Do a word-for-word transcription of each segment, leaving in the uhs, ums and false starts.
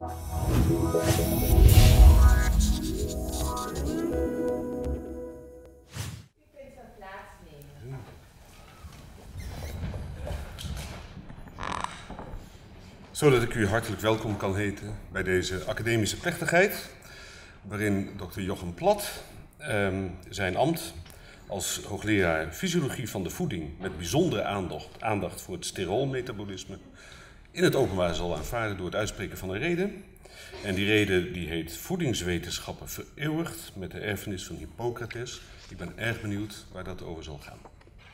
Zodat ik u hartelijk welkom kan heten bij deze academische plechtigheid, waarin dokter Jochem Plat eh, zijn ambt als hoogleraar fysiologie van de voeding met bijzondere aandacht, aandacht voor het sterolmetabolisme in het openbaar zal aanvaarden door het uitspreken van een reden. En die reden die heet Voedingswetenschappen vereeuwigd met de erfenis van Hippocrates. Ik ben erg benieuwd waar dat over zal gaan.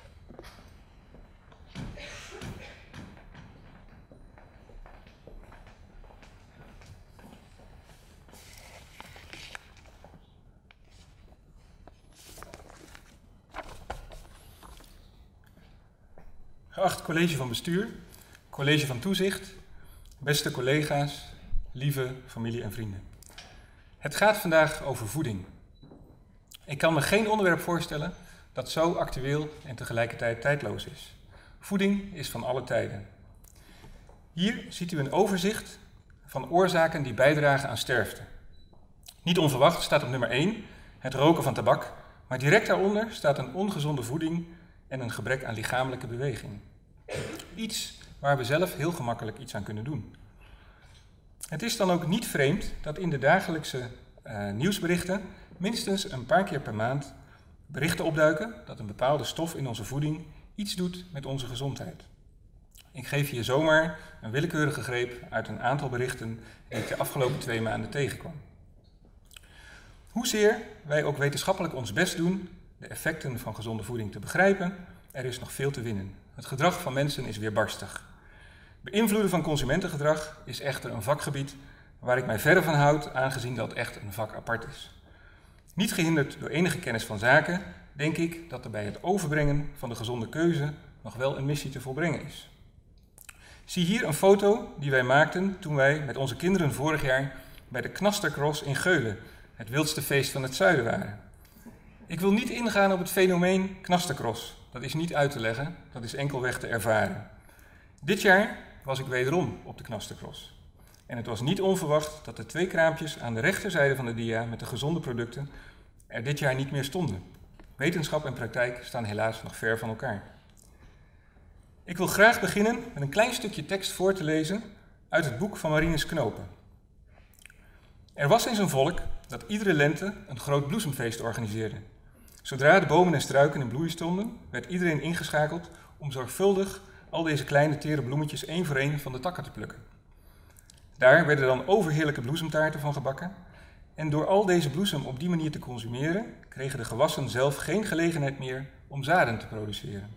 Geacht college van bestuur, college van toezicht, beste collega's, lieve familie en vrienden. Het gaat vandaag over voeding. Ik kan me geen onderwerp voorstellen dat zo actueel en tegelijkertijd tijdloos is. Voeding is van alle tijden. Hier ziet u een overzicht van oorzaken die bijdragen aan sterfte. Niet onverwacht staat op nummer één het roken van tabak, maar direct daaronder staat een ongezonde voeding en een gebrek aan lichamelijke beweging. Iets waar we zelf heel gemakkelijk iets aan kunnen doen. Het is dan ook niet vreemd dat in de dagelijkse uh, nieuwsberichten minstens een paar keer per maand berichten opduiken dat een bepaalde stof in onze voeding iets doet met onze gezondheid. Ik geef hier zomaar een willekeurige greep uit een aantal berichten die ik de afgelopen twee maanden tegenkwam. Hoezeer wij ook wetenschappelijk ons best doen de effecten van gezonde voeding te begrijpen, er is nog veel te winnen. Het gedrag van mensen is weerbarstig. Beïnvloeden van consumentengedrag is echter een vakgebied waar ik mij verre van houd, aangezien dat echt een vak apart is. Niet gehinderd door enige kennis van zaken, denk ik dat er bij het overbrengen van de gezonde keuze nog wel een missie te volbrengen is. Zie hier een foto die wij maakten toen wij met onze kinderen vorig jaar bij de Knastercross in Geulen, het wildste feest van het zuiden, waren. Ik wil niet ingaan op het fenomeen Knastercross. Dat is niet uit te leggen, dat is enkelweg te ervaren. Dit jaar was ik wederom op de Knastercross. En het was niet onverwacht dat de twee kraampjes aan de rechterzijde van de dia met de gezonde producten er dit jaar niet meer stonden. Wetenschap en praktijk staan helaas nog ver van elkaar. Ik wil graag beginnen met een klein stukje tekst voor te lezen uit het boek van Marinus Knopen. Er was eens een volk dat iedere lente een groot bloesemfeest organiseerde. Zodra de bomen en struiken in bloei stonden, werd iedereen ingeschakeld om zorgvuldig al deze kleine tere bloemetjes één voor één van de takken te plukken. Daar werden dan overheerlijke bloesemtaarten van gebakken en door al deze bloesem op die manier te consumeren, kregen de gewassen zelf geen gelegenheid meer om zaden te produceren.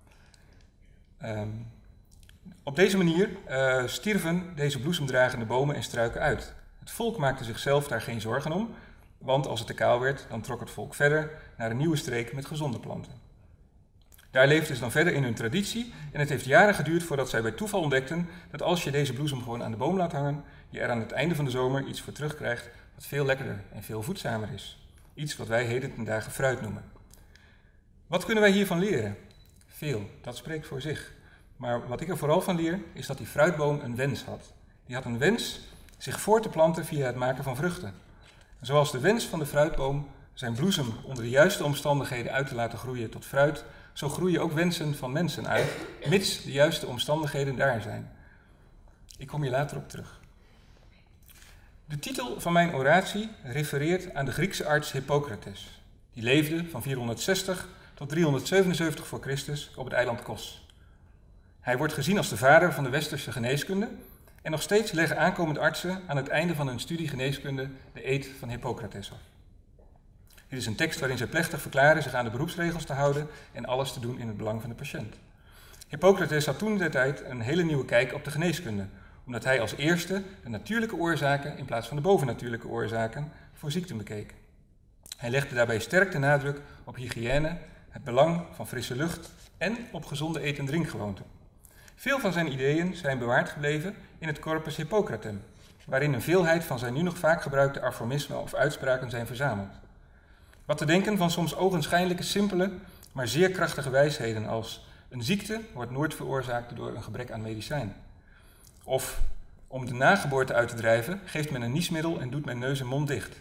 Um, op deze manier uh, stierven deze bloesemdragende bomen en struiken uit. Het volk maakte zichzelf daar geen zorgen om, want als het te kaal werd, dan trok het volk verder naar een nieuwe streek met gezonde planten. Daar leefden ze dan verder in hun traditie en het heeft jaren geduurd voordat zij bij toeval ontdekten dat als je deze bloesem gewoon aan de boom laat hangen, je er aan het einde van de zomer iets voor terugkrijgt wat veel lekkerder en veel voedzamer is. Iets wat wij heden ten dagen fruit noemen. Wat kunnen wij hiervan leren? Veel, dat spreekt voor zich. Maar wat ik er vooral van leer, is dat die fruitboom een wens had. Die had een wens zich voor te planten via het maken van vruchten. Zoals de wens van de fruitboom zijn bloesem onder de juiste omstandigheden uit te laten groeien tot fruit, zo groeien ook wensen van mensen uit, mits de juiste omstandigheden daar zijn. Ik kom hier later op terug. De titel van mijn oratie refereert aan de Griekse arts Hippocrates. Die leefde van vierhonderdzestig tot driehonderdzevenenzeventig voor Christus op het eiland Kos. Hij wordt gezien als de vader van de westerse geneeskunde en nog steeds leggen aankomende artsen aan het einde van hun studie geneeskunde de eed van Hippocrates af. Dit is een tekst waarin zij plechtig verklaren zich aan de beroepsregels te houden en alles te doen in het belang van de patiënt. Hippocrates had toen de tijd een hele nieuwe kijk op de geneeskunde, omdat hij als eerste de natuurlijke oorzaken in plaats van de bovennatuurlijke oorzaken voor ziekten bekeek. Hij legde daarbij sterk de nadruk op hygiëne, het belang van frisse lucht en op gezonde eet- en drinkgewoonten. Veel van zijn ideeën zijn bewaard gebleven in het Corpus Hippocratem, waarin een veelheid van zijn nu nog vaak gebruikte aforismen of uitspraken zijn verzameld. Wat te denken van soms ogenschijnlijke simpele, maar zeer krachtige wijsheden als een ziekte wordt nooit veroorzaakt door een gebrek aan medicijn. Of Om de nageboorte uit te drijven, geeft men een niesmiddel en doet men neus en mond dicht.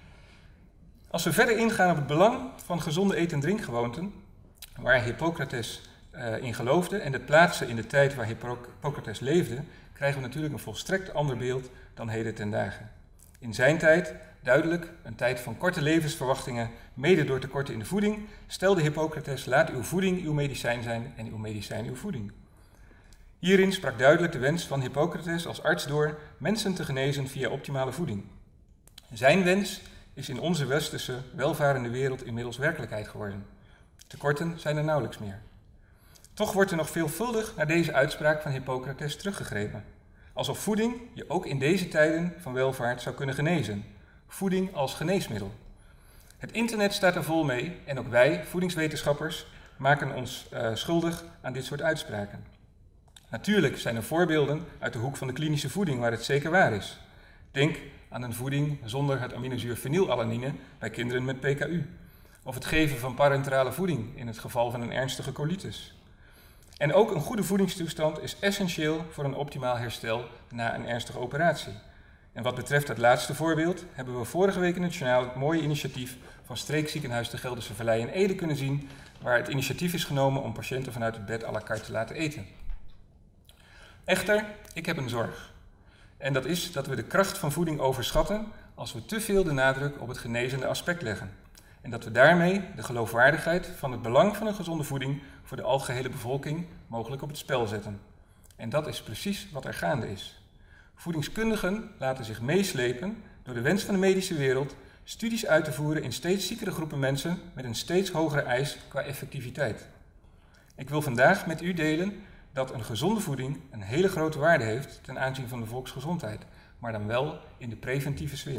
Als we verder ingaan op het belang van gezonde eet- en drinkgewoonten, waar Hippocrates uh, in geloofde en het plaatsen in de tijd waar Hippocrates leefde, krijgen we natuurlijk een volstrekt ander beeld dan heden ten dagen. In zijn tijd, duidelijk, een tijd van korte levensverwachtingen, mede door tekorten in de voeding, stelde Hippocrates: laat uw voeding uw medicijn zijn en uw medicijn uw voeding. Hierin sprak duidelijk de wens van Hippocrates als arts door mensen te genezen via optimale voeding. Zijn wens is in onze westerse, welvarende wereld inmiddels werkelijkheid geworden. Tekorten zijn er nauwelijks meer. Toch wordt er nog veelvuldig naar deze uitspraak van Hippocrates teruggegrepen. Alsof voeding je ook in deze tijden van welvaart zou kunnen genezen. Voeding als geneesmiddel. Het internet staat er vol mee en ook wij, voedingswetenschappers, maken ons uh, schuldig aan dit soort uitspraken. Natuurlijk zijn er voorbeelden uit de hoek van de klinische voeding waar het zeker waar is. Denk aan een voeding zonder het aminozuur fenylalanine bij kinderen met P K U. Of het geven van parenterale voeding in het geval van een ernstige colitis. En ook een goede voedingstoestand is essentieel voor een optimaal herstel na een ernstige operatie. En wat betreft het laatste voorbeeld hebben we vorige week in het journaal het mooie initiatief van Streekziekenhuis de Gelderse Vallei in Ede kunnen zien, waar het initiatief is genomen om patiënten vanuit het bed à la carte te laten eten. Echter, ik heb een zorg. En dat is dat we de kracht van voeding overschatten als we te veel de nadruk op het genezende aspect leggen. En dat we daarmee de geloofwaardigheid van het belang van een gezonde voeding voor de algehele bevolking mogelijk op het spel zetten. En dat is precies wat er gaande is. Voedingskundigen laten zich meeslepen door de wens van de medische wereld studies uit te voeren in steeds ziekere groepen mensen met een steeds hogere eis qua effectiviteit. Ik wil vandaag met u delen dat een gezonde voeding een hele grote waarde heeft ten aanzien van de volksgezondheid, maar dan wel in de preventieve sfeer.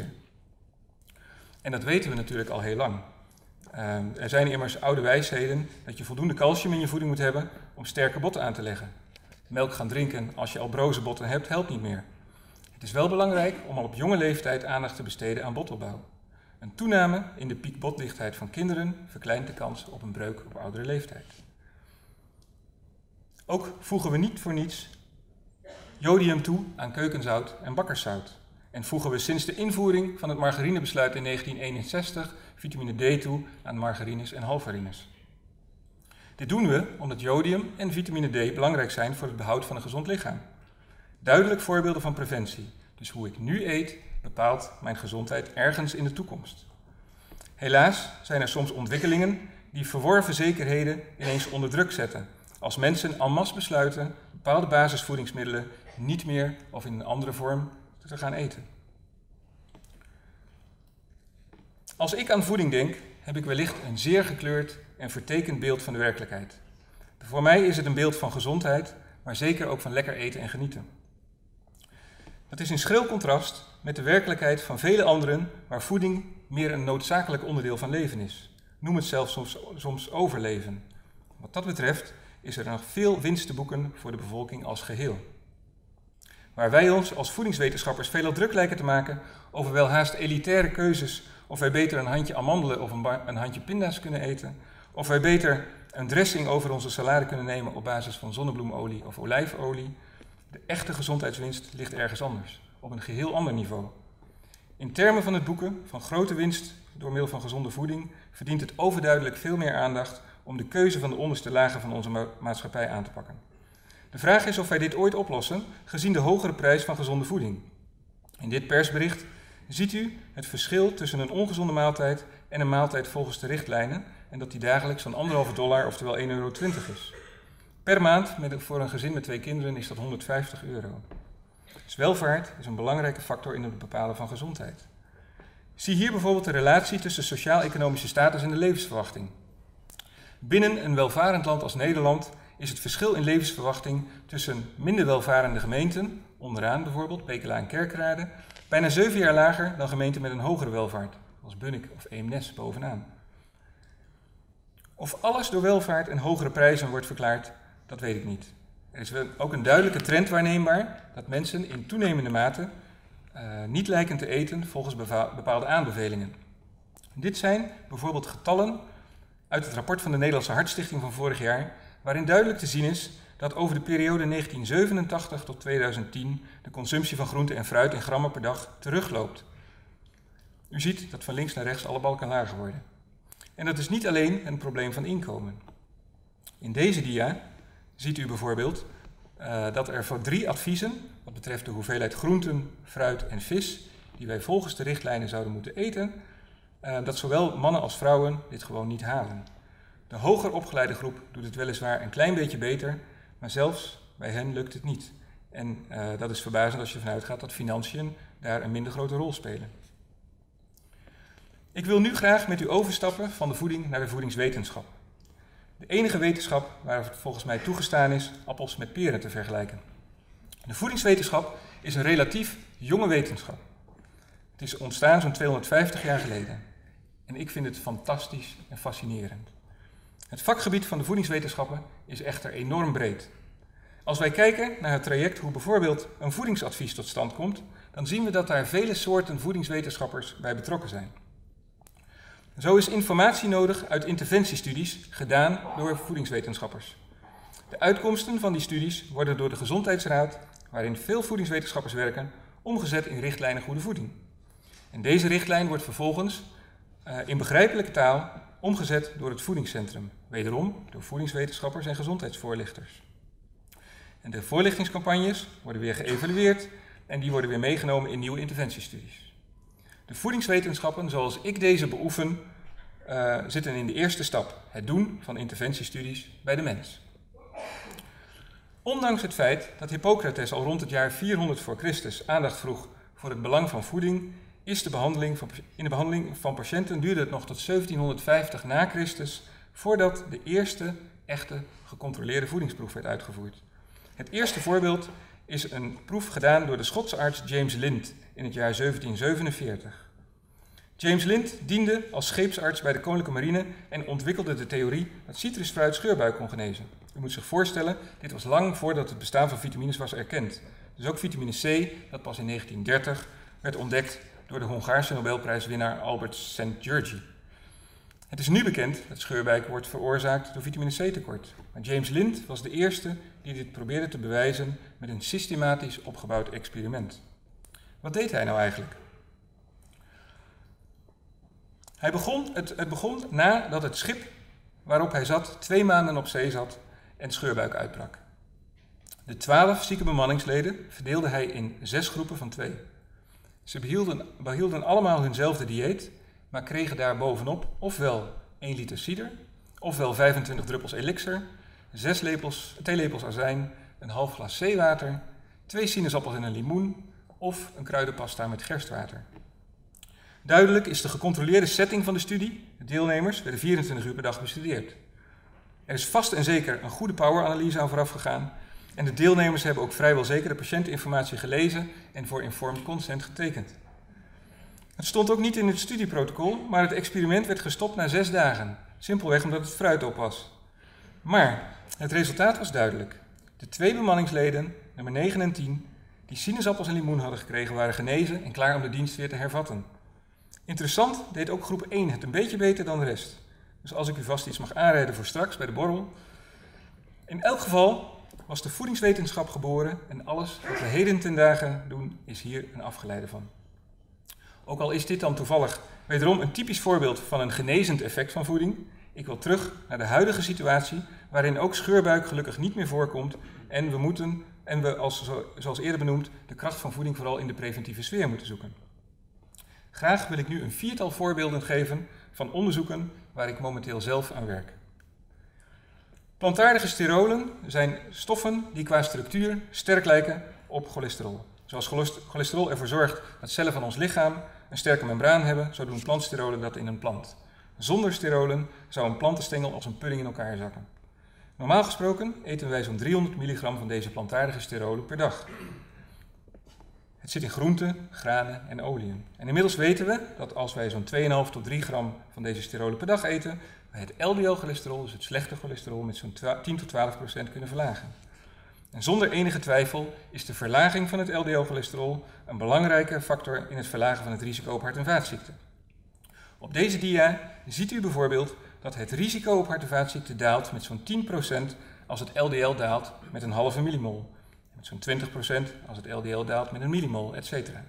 En dat weten we natuurlijk al heel lang. Uh, er zijn immers oude wijsheden dat je voldoende calcium in je voeding moet hebben om sterke botten aan te leggen. Melk gaan drinken als je al broze botten hebt, helpt niet meer. Het is wel belangrijk om al op jonge leeftijd aandacht te besteden aan botopbouw. Een toename in de piekbotdichtheid van kinderen verkleint de kans op een breuk op oudere leeftijd. Ook voegen we niet voor niets jodium toe aan keukenzout en bakkerszout. En voegen we sinds de invoering van het margarinebesluit in negentien eenenzestig vitamine D toe aan margarines en halvarines. Dit doen we omdat jodium en vitamine D belangrijk zijn voor het behoud van een gezond lichaam. Duidelijk voorbeelden van preventie. Dus hoe ik nu eet bepaalt mijn gezondheid ergens in de toekomst. Helaas zijn er soms ontwikkelingen die verworven zekerheden ineens onder druk zetten. Als mensen en masse besluiten bepaalde basisvoedingsmiddelen niet meer of in een andere vorm te gaan eten. Als ik aan voeding denk, heb ik wellicht een zeer gekleurd en vertekend beeld van de werkelijkheid. Voor mij is het een beeld van gezondheid, maar zeker ook van lekker eten en genieten. Dat is in schril contrast met de werkelijkheid van vele anderen waar voeding meer een noodzakelijk onderdeel van leven is. Noem het zelfs soms, soms overleven. Wat dat betreft is er nog veel winst te boeken voor de bevolking als geheel. Waar wij ons als voedingswetenschappers veelal druk lijken te maken over welhaast elitaire keuzes, of wij beter een handje amandelen of een, een handje pinda's kunnen eten, of wij beter een dressing over onze salade kunnen nemen op basis van zonnebloemolie of olijfolie. De echte gezondheidswinst ligt ergens anders, op een geheel ander niveau. In termen van het boeken van grote winst door middel van gezonde voeding verdient het overduidelijk veel meer aandacht om de keuze van de onderste lagen van onze ma- maatschappij aan te pakken. De vraag is of wij dit ooit oplossen, gezien de hogere prijs van gezonde voeding. In dit persbericht ziet u het verschil tussen een ongezonde maaltijd en een maaltijd volgens de richtlijnen en dat die dagelijks van anderhalve dollar, oftewel één euro twintig is. Per maand met, voor een gezin met twee kinderen is dat honderdvijftig euro. Dus welvaart is een belangrijke factor in het bepalen van gezondheid. Zie hier bijvoorbeeld de relatie tussen sociaal-economische status en de levensverwachting. Binnen een welvarend land als Nederland is het verschil in levensverwachting tussen minder welvarende gemeenten, onderaan bijvoorbeeld Pekela en Kerkrade, bijna zeven jaar lager dan gemeenten met een hogere welvaart, als Bunnik of Eemnes bovenaan. Of alles door welvaart en hogere prijzen wordt verklaard, dat weet ik niet. Er is ook een duidelijke trend waarneembaar dat mensen in toenemende mate uh, niet lijken te eten volgens beva- bepaalde aanbevelingen. Dit zijn bijvoorbeeld getallen uit het rapport van de Nederlandse Hartstichting van vorig jaar, waarin duidelijk te zien is dat over de periode negentien zevenentachtig tot tweeduizend tien de consumptie van groente en fruit in grammen per dag terugloopt. U ziet dat van links naar rechts alle balken lager worden. En dat is niet alleen een probleem van inkomen. In deze dia ziet u bijvoorbeeld uh, dat er voor drie adviezen, wat betreft de hoeveelheid groenten, fruit en vis, die wij volgens de richtlijnen zouden moeten eten, uh, dat zowel mannen als vrouwen dit gewoon niet halen. De hoger opgeleide groep doet het weliswaar een klein beetje beter, maar zelfs bij hen lukt het niet. En uh, dat is verbazend als je ervan uitgaat dat financiën daar een minder grote rol spelen. Ik wil nu graag met u overstappen van de voeding naar de voedingswetenschap. De enige wetenschap waar het volgens mij toegestaan is appels met peren te vergelijken. De voedingswetenschap is een relatief jonge wetenschap. Het is ontstaan zo'n tweehonderdvijftig jaar geleden. En ik vind het fantastisch en fascinerend. Het vakgebied van de voedingswetenschappen is echter enorm breed. Als wij kijken naar het traject hoe bijvoorbeeld een voedingsadvies tot stand komt, dan zien we dat daar vele soorten voedingswetenschappers bij betrokken zijn. Zo is informatie nodig uit interventiestudies gedaan door voedingswetenschappers. De uitkomsten van die studies worden door de Gezondheidsraad, waarin veel voedingswetenschappers werken, omgezet in richtlijnen goede voeding. En deze richtlijn wordt vervolgens uh, in begrijpelijke taal omgezet door het voedingscentrum, wederom door voedingswetenschappers en gezondheidsvoorlichters. En de voorlichtingscampagnes worden weer geëvalueerd en die worden weer meegenomen in nieuwe interventiestudies. De voedingswetenschappen, zoals ik deze beoefen, uh, zitten in de eerste stap, het doen van interventiestudies bij de mens. Ondanks het feit dat Hippocrates al rond het jaar vierhonderd voor Christus aandacht vroeg voor het belang van voeding, is de behandeling van, in de behandeling van patiënten duurde het nog tot zeventienhonderdvijftig na Christus voordat de eerste echte gecontroleerde voedingsproef werd uitgevoerd. Het eerste voorbeeld is een proef gedaan door de Schotse arts James Lind in het jaar zeventien zevenenveertig. James Lind diende als scheepsarts bij de Koninklijke Marine en ontwikkelde de theorie dat citrusfruit scheurbuik kon genezen. U moet zich voorstellen, dit was lang voordat het bestaan van vitamines was erkend. Dus ook vitamine C, dat pas in negentien dertig werd ontdekt door de Hongaarse Nobelprijswinnaar Albert Szent-Györgyi. Het is nu bekend dat scheurbuik wordt veroorzaakt door vitamine C tekort. Maar James Lind was de eerste die dit probeerde te bewijzen met een systematisch opgebouwd experiment. Wat deed hij nou eigenlijk? Hij begon, het, het begon nadat het schip waarop hij zat twee maanden op zee zat en scheurbuik uitbrak. De twaalf zieke bemanningsleden verdeelde hij in zes groepen van twee. Ze behielden, behielden allemaal hunzelfde dieet, maar kregen daar bovenop ofwel één liter cider, ofwel vijfentwintig druppels elixir, zes lepels, theelepels azijn, een half glas zeewater, twee sinaasappels en een limoen of een kruidenpasta met gerstwater. Duidelijk is de gecontroleerde setting van de studie. De deelnemers werden vierentwintig uur per dag bestudeerd. Er is vast en zeker een goede poweranalyse aan vooraf gegaan en de deelnemers hebben ook vrijwel zeker de patiëntinformatie gelezen en voor informed consent getekend. Het stond ook niet in het studieprotocol, maar het experiment werd gestopt na zes dagen, simpelweg omdat het fruit op was. Maar het resultaat was duidelijk. De twee bemanningsleden, nummer negen en tien, die sinaasappels en limoen hadden gekregen, waren genezen en klaar om de dienst weer te hervatten. Interessant deed ook groep één het een beetje beter dan de rest. Dus als ik u vast iets mag aanraden voor straks bij de borrel. In elk geval was de voedingswetenschap geboren en alles wat we heden ten dagen doen is hier een afgeleide van. Ook al is dit dan toevallig wederom een typisch voorbeeld van een genezend effect van voeding, ik wil terug naar de huidige situatie waarin ook scheurbuik gelukkig niet meer voorkomt en we moeten, en we als, zoals eerder benoemd, de kracht van voeding vooral in de preventieve sfeer moeten zoeken. Graag wil ik nu een viertal voorbeelden geven van onderzoeken waar ik momenteel zelf aan werk. Plantaardige sterolen zijn stoffen die qua structuur sterk lijken op cholesterol. Zoals cholesterol ervoor zorgt dat cellen van ons lichaam een sterke membraan hebben, zo doen plantsterolen dat in een plant. Zonder sterolen zou een plantenstengel als een pudding in elkaar zakken. Normaal gesproken eten wij zo'n driehonderd milligram van deze plantaardige sterolen per dag. Het zit in groenten, granen en oliën. En inmiddels weten we dat als wij zo'n twee komma vijf tot drie gram van deze sterolen per dag eten, wij het L D L-cholesterol, dus het slechte cholesterol, met zo'n tien tot twaalf procent kunnen verlagen. En zonder enige twijfel is de verlaging van het L D L-cholesterol een belangrijke factor in het verlagen van het risico op hart- en vaatziekten. Op deze dia ziet u bijvoorbeeld dat het risico op hart- en vaatziekten daalt met zo'n tien procent als het L D L daalt met een halve millimol. Met zo'n twintig procent als het L D L daalt met een millimol, et cetera.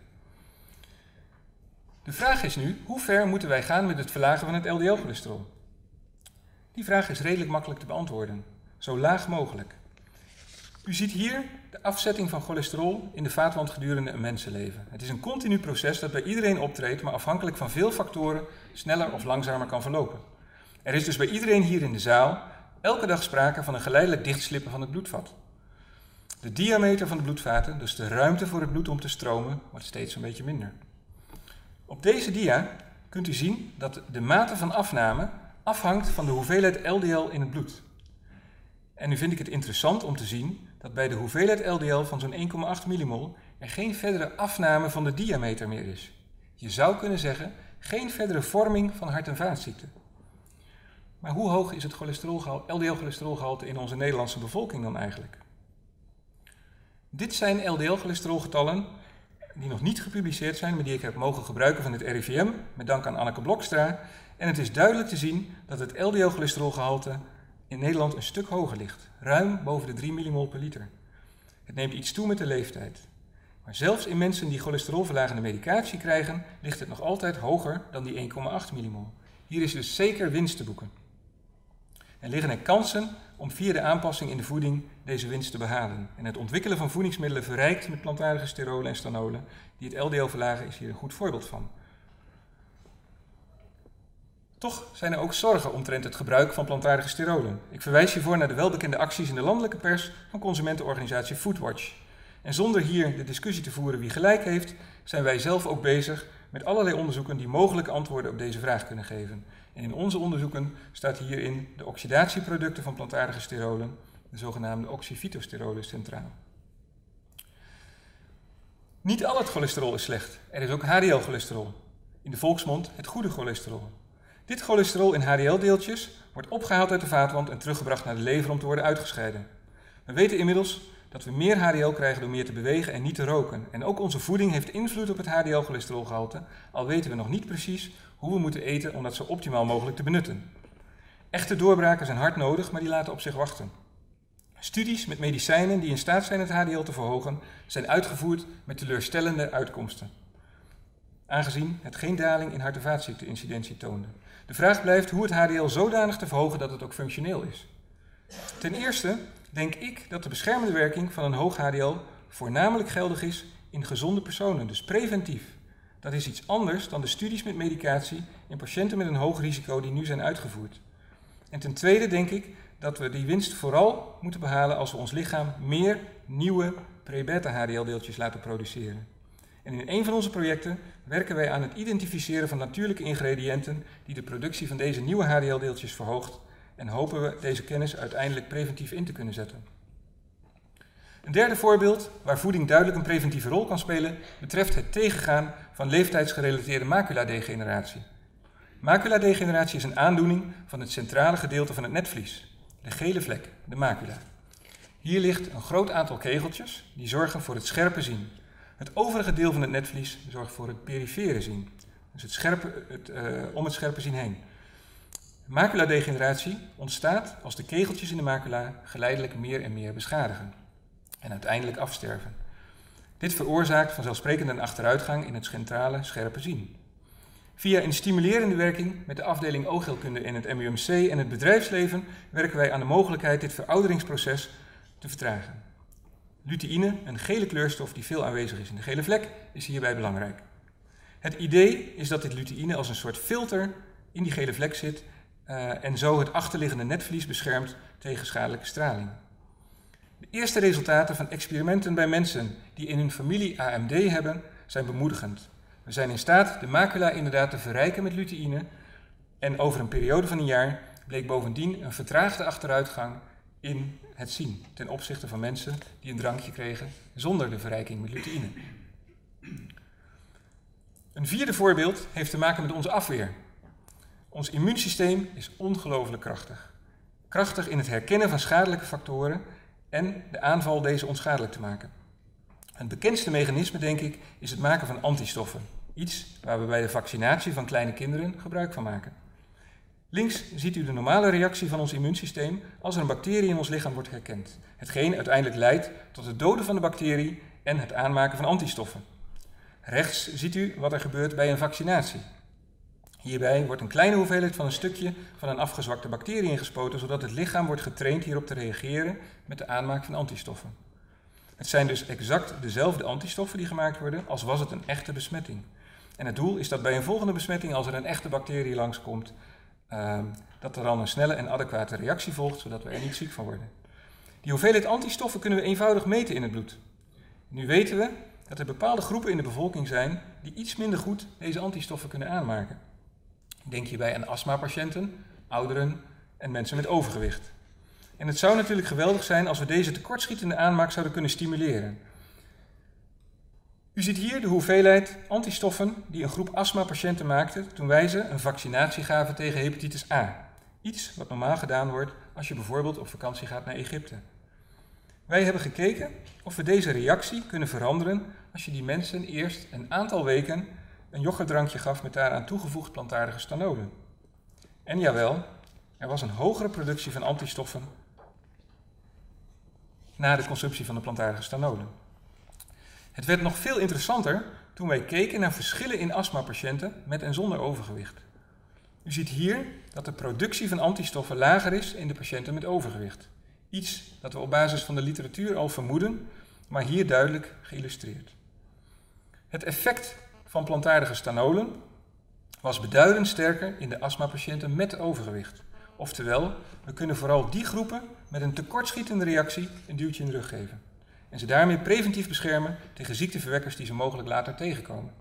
De vraag is nu, hoe ver moeten wij gaan met het verlagen van het L D L-cholesterol? Die vraag is redelijk makkelijk te beantwoorden. Zo laag mogelijk. U ziet hier de afzetting van cholesterol in de vaatwand gedurende een mensenleven. Het is een continu proces dat bij iedereen optreedt, maar afhankelijk van veel factoren sneller of langzamer kan verlopen. Er is dus bij iedereen hier in de zaal elke dag sprake van een geleidelijk dichtslippen van het bloedvat. De diameter van de bloedvaten, dus de ruimte voor het bloed om te stromen, wordt steeds een beetje minder. Op deze dia kunt u zien dat de mate van afname afhangt van de hoeveelheid L D L in het bloed. En nu vind ik het interessant om te zien dat bij de hoeveelheid L D L van zo'n één komma acht millimol er geen verdere afname van de diameter meer is. Je zou kunnen zeggen, geen verdere vorming van hart- en vaatziekten. Maar hoe hoog is het cholesterolgehalte, L D L-cholesterolgehalte in onze Nederlandse bevolking dan eigenlijk? Dit zijn L D L-cholesterolgetallen die nog niet gepubliceerd zijn, maar die ik heb mogen gebruiken van het R I V M, met dank aan Anneke Blokstra. En het is duidelijk te zien dat het L D L-cholesterolgehalte in Nederland een stuk hoger ligt, ruim boven de drie millimol per liter. Het neemt iets toe met de leeftijd. Maar zelfs in mensen die cholesterolverlagende medicatie krijgen, ligt het nog altijd hoger dan die één komma acht millimol. Hier is dus zeker winst te boeken. Er liggen er kansen om via de aanpassing in de voeding deze winst te behalen. En het ontwikkelen van voedingsmiddelen verrijkt met plantaardige sterolen en stanolen, die het L D L verlagen, is hier een goed voorbeeld van. Toch zijn er ook zorgen omtrent het gebruik van plantaardige sterolen. Ik verwijs hiervoor naar de welbekende acties in de landelijke pers van consumentenorganisatie Foodwatch. En zonder hier de discussie te voeren wie gelijk heeft, zijn wij zelf ook bezig met allerlei onderzoeken die mogelijke antwoorden op deze vraag kunnen geven. En in onze onderzoeken staat hierin de oxidatieproducten van plantaardige sterolen, de zogenaamde oxyfitosterolen, centraal. Niet al het cholesterol is slecht. Er is ook H D L-cholesterol. In de volksmond het goede cholesterol. Dit cholesterol in H D L-deeltjes wordt opgehaald uit de vaatwand en teruggebracht naar de lever om te worden uitgescheiden. We weten inmiddels dat we meer H D L krijgen door meer te bewegen en niet te roken. En ook onze voeding heeft invloed op het H D L-cholesterolgehalte, al weten we nog niet precies hoe we moeten eten om dat zo optimaal mogelijk te benutten. Echte doorbraken zijn hard nodig, maar die laten op zich wachten. Studies met medicijnen die in staat zijn het H D L te verhogen, zijn uitgevoerd met teleurstellende uitkomsten, aangezien het geen daling in hart- en vaatziekte-incidentie toonde. De vraag blijft hoe het H D L zodanig te verhogen dat het ook functioneel is. Ten eerste denk ik dat de beschermende werking van een hoog H D L voornamelijk geldig is in gezonde personen, dus preventief. Dat is iets anders dan de studies met medicatie in patiënten met een hoog risico die nu zijn uitgevoerd. En ten tweede denk ik dat we die winst vooral moeten behalen als we ons lichaam meer nieuwe pre-beta H D L-deeltjes laten produceren. En in een van onze projecten werken wij aan het identificeren van natuurlijke ingrediënten die de productie van deze nieuwe H D L-deeltjes verhoogt en hopen we deze kennis uiteindelijk preventief in te kunnen zetten. Een derde voorbeeld waar voeding duidelijk een preventieve rol kan spelen betreft het tegengaan van leeftijdsgerelateerde maculadegeneratie. Maculadegeneratie is een aandoening van het centrale gedeelte van het netvlies, de gele vlek, de macula. Hier ligt een groot aantal kegeltjes die zorgen voor het scherpe zien. Het overige deel van het netvlies zorgt voor het perifere zien, dus het scherpe, het, uh, om het scherpe zien heen. Maculadegeneratie ontstaat als de kegeltjes in de macula geleidelijk meer en meer beschadigen en uiteindelijk afsterven. Dit veroorzaakt vanzelfsprekend een achteruitgang in het centrale scherpe zien. Via een stimulerende werking met de afdeling oogheelkunde in het M U M C en het bedrijfsleven werken wij aan de mogelijkheid dit verouderingsproces te vertragen. Luteïne, een gele kleurstof die veel aanwezig is in de gele vlek, is hierbij belangrijk. Het idee is dat dit luteïne als een soort filter in die gele vlek zit uh, en zo het achterliggende netvlies beschermt tegen schadelijke straling. De eerste resultaten van experimenten bij mensen die in hun familie A M D hebben, zijn bemoedigend. We zijn in staat de macula inderdaad te verrijken met luteïne en over een periode van een jaar bleek bovendien een vertraagde achteruitgang in het zien ten opzichte van mensen die een drankje kregen zonder de verrijking met luteïne. Een vierde voorbeeld heeft te maken met onze afweer. Ons immuunsysteem is ongelooflijk krachtig. Krachtig in het herkennen van schadelijke factoren en de aanval deze onschadelijk te maken. Het bekendste mechanisme, denk ik, is het maken van antistoffen. Iets waar we bij de vaccinatie van kleine kinderen gebruik van maken. Links ziet u de normale reactie van ons immuunsysteem als er een bacterie in ons lichaam wordt herkend. Hetgeen uiteindelijk leidt tot het doden van de bacterie en het aanmaken van antistoffen. Rechts ziet u wat er gebeurt bij een vaccinatie. Hierbij wordt een kleine hoeveelheid van een stukje van een afgezwakte bacterie ingespoten, zodat het lichaam wordt getraind hierop te reageren met de aanmaak van antistoffen. Het zijn dus exact dezelfde antistoffen die gemaakt worden als was het een echte besmetting. En het doel is dat bij een volgende besmetting, als er een echte bacterie langskomt, uh, dat er dan een snelle en adequate reactie volgt, zodat we er niet ziek van worden. Die hoeveelheid antistoffen kunnen we eenvoudig meten in het bloed. Nu weten we dat er bepaalde groepen in de bevolking zijn die iets minder goed deze antistoffen kunnen aanmaken. Denk hierbij aan astmapatiënten, ouderen en mensen met overgewicht. En het zou natuurlijk geweldig zijn als we deze tekortschietende aanmaak zouden kunnen stimuleren. U ziet hier de hoeveelheid antistoffen die een groep astmapatiënten maakte toen wij ze een vaccinatie gaven tegen hepatitis A. Iets wat normaal gedaan wordt als je bijvoorbeeld op vakantie gaat naar Egypte. Wij hebben gekeken of we deze reactie kunnen veranderen als je die mensen eerst een aantal weken een yoghurtdrankje gaf met daaraan toegevoegd plantaardige stanolen. En jawel, er was een hogere productie van antistoffen na de consumptie van de plantaardige stanolen. Het werd nog veel interessanter toen wij keken naar verschillen in astmapatiënten met en zonder overgewicht. U ziet hier dat de productie van antistoffen lager is in de patiënten met overgewicht. Iets dat we op basis van de literatuur al vermoeden, maar hier duidelijk geïllustreerd. Het effect van plantaardige stanolen was beduidend sterker in de astmapatiënten met overgewicht. Oftewel, we kunnen vooral die groepen met een tekortschietende reactie een duwtje in de rug geven. En ze daarmee preventief beschermen tegen ziekteverwekkers die ze mogelijk later tegenkomen.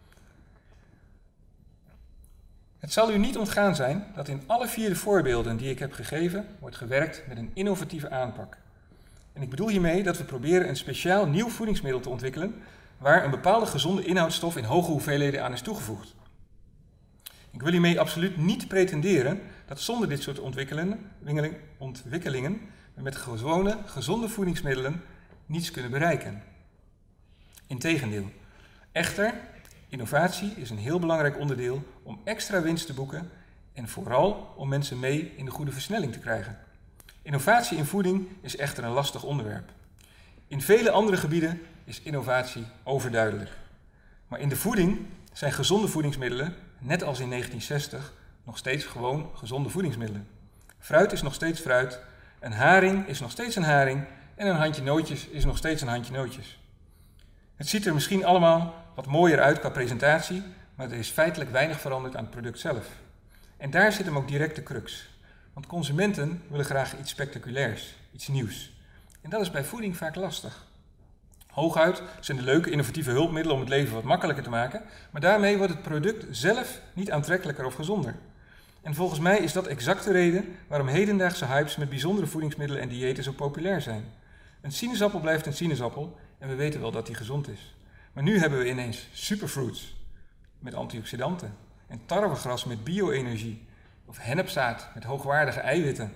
Het zal u niet ontgaan zijn dat in alle vier de voorbeelden die ik heb gegeven wordt gewerkt met een innovatieve aanpak. En ik bedoel hiermee dat we proberen een speciaal nieuw voedingsmiddel te ontwikkelen waar een bepaalde gezonde inhoudsstof in hoge hoeveelheden aan is toegevoegd. Ik wil hiermee absoluut niet pretenderen dat zonder dit soort ontwikkelingen, ontwikkelingen we met gewone, gezonde voedingsmiddelen niets kunnen bereiken. Integendeel. Echter, innovatie is een heel belangrijk onderdeel om extra winst te boeken en vooral om mensen mee in de goede versnelling te krijgen. Innovatie in voeding is echter een lastig onderwerp. In vele andere gebieden is innovatie overduidelijk. Maar in de voeding zijn gezonde voedingsmiddelen, net als in negentien zestig, nog steeds gewoon gezonde voedingsmiddelen. Fruit is nog steeds fruit, een haring is nog steeds een haring en een handje nootjes is nog steeds een handje nootjes. Het ziet er misschien allemaal wat mooier uit qua presentatie, maar er is feitelijk weinig veranderd aan het product zelf. En daar zit hem ook direct de crux. Want consumenten willen graag iets spectaculairs, iets nieuws. En dat is bij voeding vaak lastig. Hooguit zijn de leuke innovatieve hulpmiddelen om het leven wat makkelijker te maken, maar daarmee wordt het product zelf niet aantrekkelijker of gezonder. En volgens mij is dat exact de reden waarom hedendaagse hypes met bijzondere voedingsmiddelen en diëten zo populair zijn. Een sinaasappel blijft een sinaasappel en we weten wel dat die gezond is. Maar nu hebben we ineens superfruits met antioxidanten en tarwegras met bio-energie of hennepzaad met hoogwaardige eiwitten.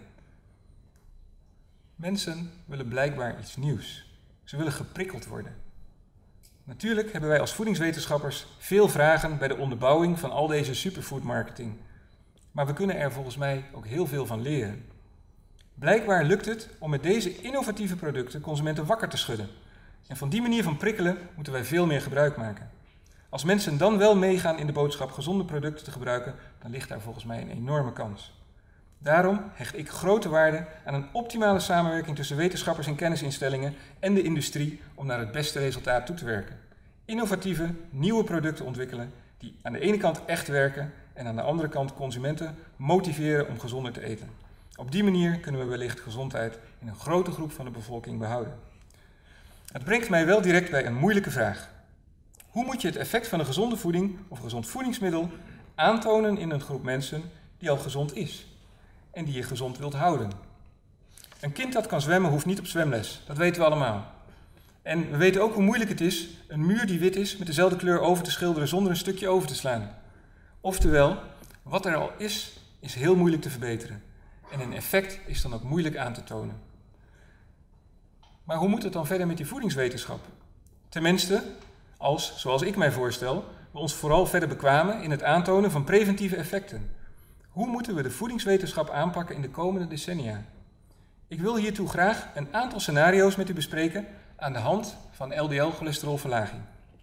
Mensen willen blijkbaar iets nieuws. Ze willen geprikkeld worden. Natuurlijk hebben wij als voedingswetenschappers veel vragen bij de onderbouwing van al deze superfood marketing. Maar we kunnen er volgens mij ook heel veel van leren. Blijkbaar lukt het om met deze innovatieve producten consumenten wakker te schudden. En van die manier van prikkelen moeten wij veel meer gebruik maken. Als mensen dan wel meegaan in de boodschap gezonde producten te gebruiken, dan ligt daar volgens mij een enorme kans. Daarom hecht ik grote waarde aan een optimale samenwerking tussen wetenschappers en kennisinstellingen en de industrie om naar het beste resultaat toe te werken. Innovatieve, nieuwe producten ontwikkelen die aan de ene kant echt werken en aan de andere kant consumenten motiveren om gezonder te eten. Op die manier kunnen we wellicht gezondheid in een grote groep van de bevolking behouden. Het brengt mij wel direct bij een moeilijke vraag. Hoe moet je het effect van een gezonde voeding of gezond voedingsmiddel aantonen in een groep mensen die al gezond is en die je gezond wilt houden? Een kind dat kan zwemmen hoeft niet op zwemles, dat weten we allemaal. En we weten ook hoe moeilijk het is een muur die wit is met dezelfde kleur over te schilderen zonder een stukje over te slaan. Oftewel, wat er al is, is heel moeilijk te verbeteren. En een effect is dan ook moeilijk aan te tonen. Maar hoe moet het dan verder met die voedingswetenschap? Tenminste, als, zoals ik mij voorstel, we ons vooral verder bekwamen in het aantonen van preventieve effecten. Hoe moeten we de voedingswetenschap aanpakken in de komende decennia? Ik wil hiertoe graag een aantal scenario's met u bespreken aan de hand van L D L-cholesterolverlaging.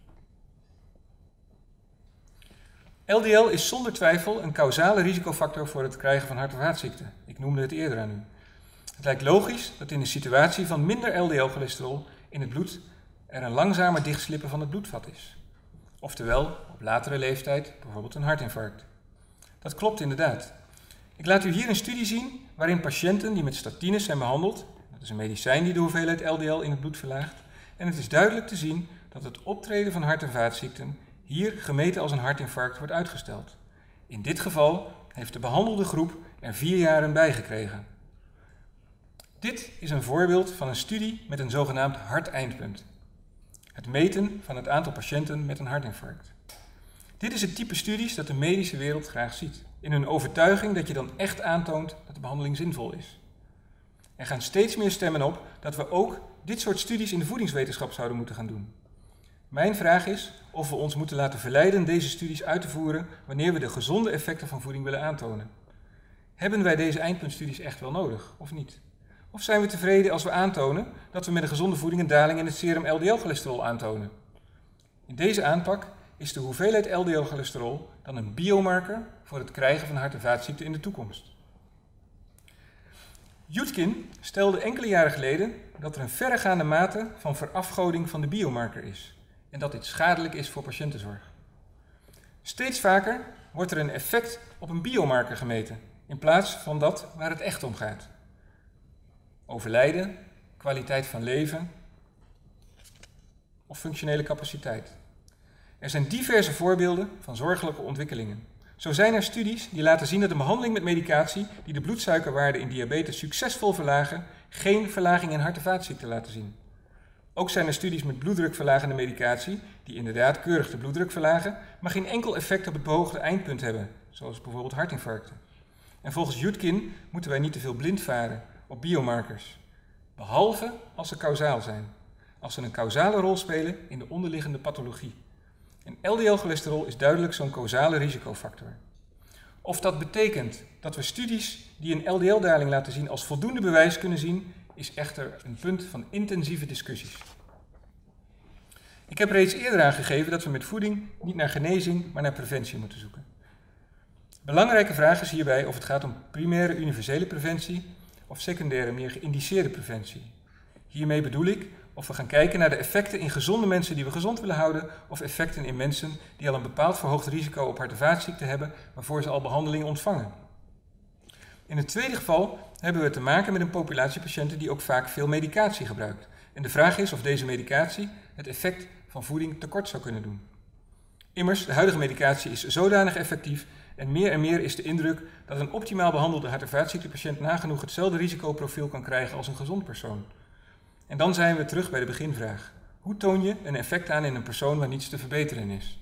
L D L is zonder twijfel een causale risicofactor voor het krijgen van hart- en vaatziekten. Ik noemde het eerder aan u. Het lijkt logisch dat in een situatie van minder L D L-cholesterol in het bloed er een langzamer dichtslippen van het bloedvat is. Oftewel, op latere leeftijd bijvoorbeeld een hartinfarct. Dat klopt inderdaad. Ik laat u hier een studie zien waarin patiënten die met statines zijn behandeld, dat is een medicijn die de hoeveelheid L D L in het bloed verlaagt, en het is duidelijk te zien dat het optreden van hart- en vaatziekten hier gemeten als een hartinfarct wordt uitgesteld. In dit geval heeft de behandelde groep er vier jaren bij gekregen. Dit is een voorbeeld van een studie met een zogenaamd harteindpunt. Het meten van het aantal patiënten met een hartinfarct. Dit is het type studies dat de medische wereld graag ziet, in hun overtuiging dat je dan echt aantoont dat de behandeling zinvol is. Er gaan steeds meer stemmen op dat we ook dit soort studies in de voedingswetenschap zouden moeten gaan doen. Mijn vraag is of we ons moeten laten verleiden deze studies uit te voeren wanneer we de gezonde effecten van voeding willen aantonen. Hebben wij deze eindpuntstudies echt wel nodig, of niet? Of zijn we tevreden als we aantonen dat we met een gezonde voeding een daling in het serum L D L-cholesterol aantonen? In deze aanpak is de hoeveelheid L D L-cholesterol dan een biomarker voor het krijgen van hart- en vaatziekten in de toekomst. Judkin stelde enkele jaren geleden dat er een verregaande mate van verafgoding van de biomarker is en dat dit schadelijk is voor patiëntenzorg. Steeds vaker wordt er een effect op een biomarker gemeten in plaats van dat waar het echt om gaat. Overlijden, kwaliteit van leven of functionele capaciteit. Er zijn diverse voorbeelden van zorgelijke ontwikkelingen. Zo zijn er studies die laten zien dat een behandeling met medicatie die de bloedsuikerwaarde in diabetes succesvol verlagen, geen verlaging in hart- en vaatziekten laten zien. Ook zijn er studies met bloeddrukverlagende medicatie die inderdaad keurig de bloeddruk verlagen, maar geen enkel effect op het beoogde eindpunt hebben, zoals bijvoorbeeld hartinfarcten. En volgens Judkin moeten wij niet te veel blind varen op biomarkers, behalve als ze kausaal zijn, als ze een causale rol spelen in de onderliggende pathologie. En L D L-cholesterol is duidelijk zo'n causale risicofactor. Of dat betekent dat we studies die een L D L-daling laten zien als voldoende bewijs kunnen zien, is echter een punt van intensieve discussies. Ik heb reeds eerder aangegeven dat we met voeding niet naar genezing, maar naar preventie moeten zoeken. Belangrijke vraag is hierbij of het gaat om primaire universele preventie of secundaire, meer geïndiceerde preventie. Hiermee bedoel ik of we gaan kijken naar de effecten in gezonde mensen die we gezond willen houden, of effecten in mensen die al een bepaald verhoogd risico op hart- en vaatziekten hebben, waarvoor ze al behandeling ontvangen. In het tweede geval hebben we te maken met een populatie patiënten die ook vaak veel medicatie gebruikt. En de vraag is of deze medicatie het effect van voeding tekort zou kunnen doen. Immers, de huidige medicatie is zodanig effectief en meer en meer is de indruk dat een optimaal behandelde hart- en vaatziektenpatiënt nagenoeg hetzelfde risicoprofiel kan krijgen als een gezond persoon. En dan zijn we terug bij de beginvraag. Hoe toon je een effect aan in een persoon waar niets te verbeteren is?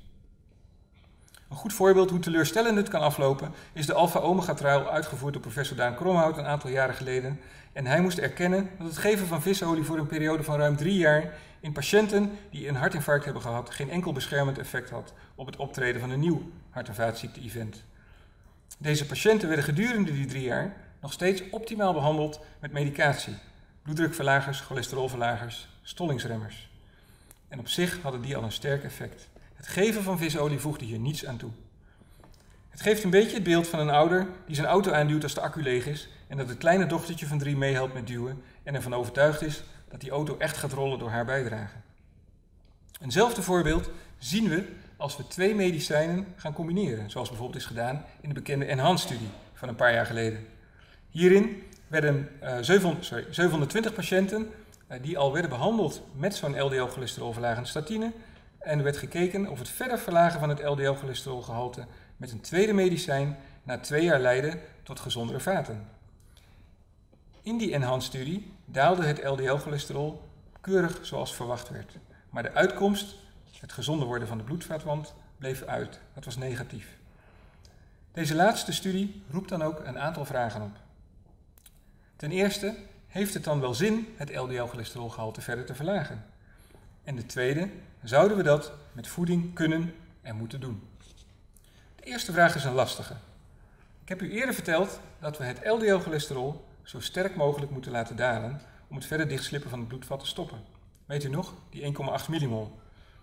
Een goed voorbeeld hoe teleurstellend het kan aflopen is de alpha-omega-trial uitgevoerd door professor Daan Kromhout een aantal jaren geleden. En hij moest erkennen dat het geven van visolie voor een periode van ruim drie jaar in patiënten die een hartinfarct hebben gehad geen enkel beschermend effect had op het optreden van een nieuw hart- en vaatziekte-event. Deze patiënten werden gedurende die drie jaar nog steeds optimaal behandeld met medicatie. Bloeddrukverlagers, cholesterolverlagers, stollingsremmers. En op zich hadden die al een sterk effect. Het geven van visolie voegde hier niets aan toe. Het geeft een beetje het beeld van een ouder die zijn auto aanduwt als de accu leeg is en dat het kleine dochtertje van drie meehelpt met duwen en ervan overtuigd is dat die auto echt gaat rollen door haar bijdrage. Eenzelfde voorbeeld zien we als we twee medicijnen gaan combineren, zoals bijvoorbeeld is gedaan in de bekende ENHANCE-studie van een paar jaar geleden. Hierin werden uh, zevenhonderdtwintig patiënten uh, die al werden behandeld met zo'n L D L-cholesterolverlagende statine en er werd gekeken of het verder verlagen van het L D L-cholesterolgehalte met een tweede medicijn na twee jaar leidde tot gezondere vaten. In die ENHANCE-studie daalde het L D L-cholesterol keurig zoals verwacht werd, maar de uitkomst, het gezonder worden van de bloedvaatwand, bleef uit. Dat was negatief. Deze laatste studie roept dan ook een aantal vragen op. Ten eerste, heeft het dan wel zin het L D L-cholesterolgehalte verder te verlagen? En de tweede, zouden we dat met voeding kunnen en moeten doen? De eerste vraag is een lastige. Ik heb u eerder verteld dat we het L D L-cholesterol zo sterk mogelijk moeten laten dalen om het verder dichtslippen van het bloedvat te stoppen. Weet u nog? Die één komma acht millimol.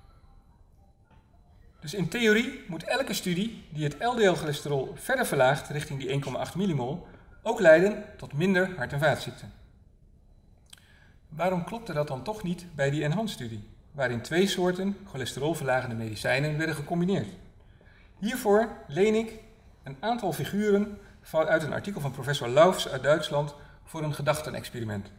Dus in theorie moet elke studie die het L D L-cholesterol verder verlaagt richting die één komma acht millimol ook leiden tot minder hart- en vaatziekten. Waarom klopte dat dan toch niet bij die ENHANCE-studie, waarin twee soorten cholesterolverlagende medicijnen werden gecombineerd? Hiervoor leen ik een aantal figuren uit een artikel van professor Laufs uit Duitsland voor een gedachtenexperiment.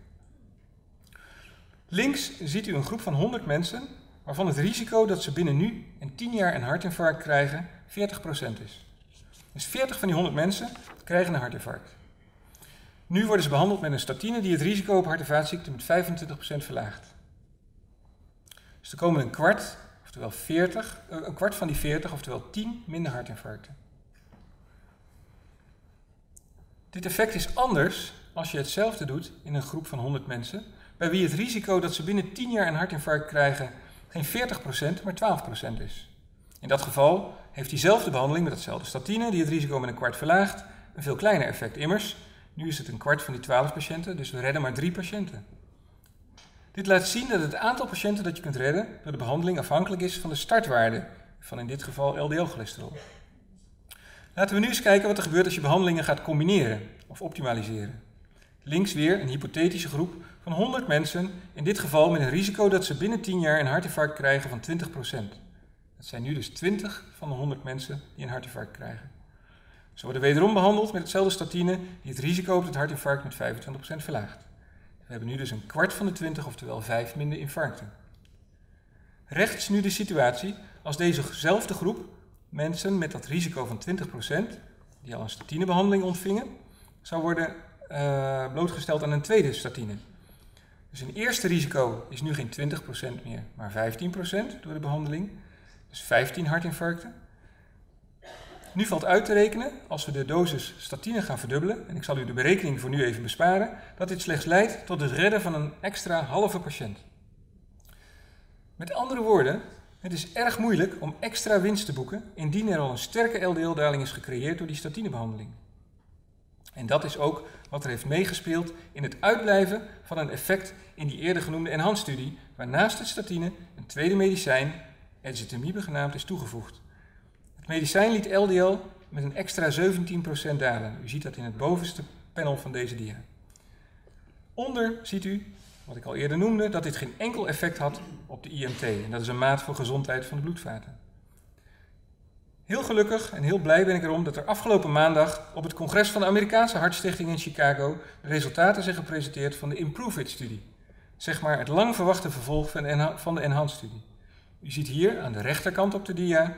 Links ziet u een groep van honderd mensen waarvan het risico dat ze binnen nu en tien jaar een hartinfarct krijgen veertig procent is. Dus veertig van die honderd mensen krijgen een hartinfarct. Nu worden ze behandeld met een statine die het risico op hart- en vaatziekten met vijfentwintig procent verlaagt. Dus er komen een kwart, oftewel veertig, een kwart van die veertig, oftewel tien minder hartinfarcten. Dit effect is anders als je hetzelfde doet in een groep van honderd mensen, bij wie het risico dat ze binnen tien jaar een hartinfarct krijgen geen veertig procent, maar twaalf procent is. In dat geval heeft diezelfde behandeling met hetzelfde statine, die het risico met een kwart verlaagt, een veel kleiner effect. Immers, nu is het een kwart van die twaalf patiënten, dus we redden maar drie patiënten. Dit laat zien dat het aantal patiënten dat je kunt redden door de behandeling afhankelijk is van de startwaarde van in dit geval L D L-cholesterol. Laten we nu eens kijken wat er gebeurt als je behandelingen gaat combineren of optimaliseren. Links weer een hypothetische groep van honderd mensen, in dit geval met een risico dat ze binnen tien jaar een hartinfarct krijgen van twintig procent. Dat zijn nu dus twintig van de honderd mensen die een hartinfarct krijgen. Ze worden wederom behandeld met hetzelfde statine die het risico op het hartinfarct met vijfentwintig procent verlaagt. We hebben nu dus een kwart van de twintig, oftewel vijf minder infarcten. Rechts nu de situatie als dezezelfde groep mensen met dat risico van twintig procent, die al een statinebehandeling ontvingen, zou worden uh, blootgesteld aan een tweede statine. Dus een eerste risico is nu geen twintig procent meer, maar vijftien procent door de behandeling. Dus vijftien hartinfarcten. Nu valt uit te rekenen, als we de dosis statine gaan verdubbelen, en ik zal u de berekening voor nu even besparen, dat dit slechts leidt tot het redden van een extra halve patiënt. Met andere woorden, het is erg moeilijk om extra winst te boeken indien er al een sterke L D L-daling is gecreëerd door die statinebehandeling. En dat is ook wat er heeft meegespeeld in het uitblijven van een effect in die eerder genoemde ENHANCE-studie, waar naast het statine een tweede medicijn, ezetimibe genaamd, is toegevoegd. Het medicijn liet L D L met een extra zeventien procent dalen. U ziet dat in het bovenste panel van deze dia. Onder ziet u, wat ik al eerder noemde, dat dit geen enkel effect had op de I M T. En dat is een maat voor gezondheid van de bloedvaten. Heel gelukkig en heel blij ben ik erom dat er afgelopen maandag op het congres van de Amerikaanse Hartstichting in Chicago de resultaten zijn gepresenteerd van de IMPROVE-IT-studie. Zeg maar het lang verwachte vervolg van de ENHANCE-studie. U ziet hier aan de rechterkant op de dia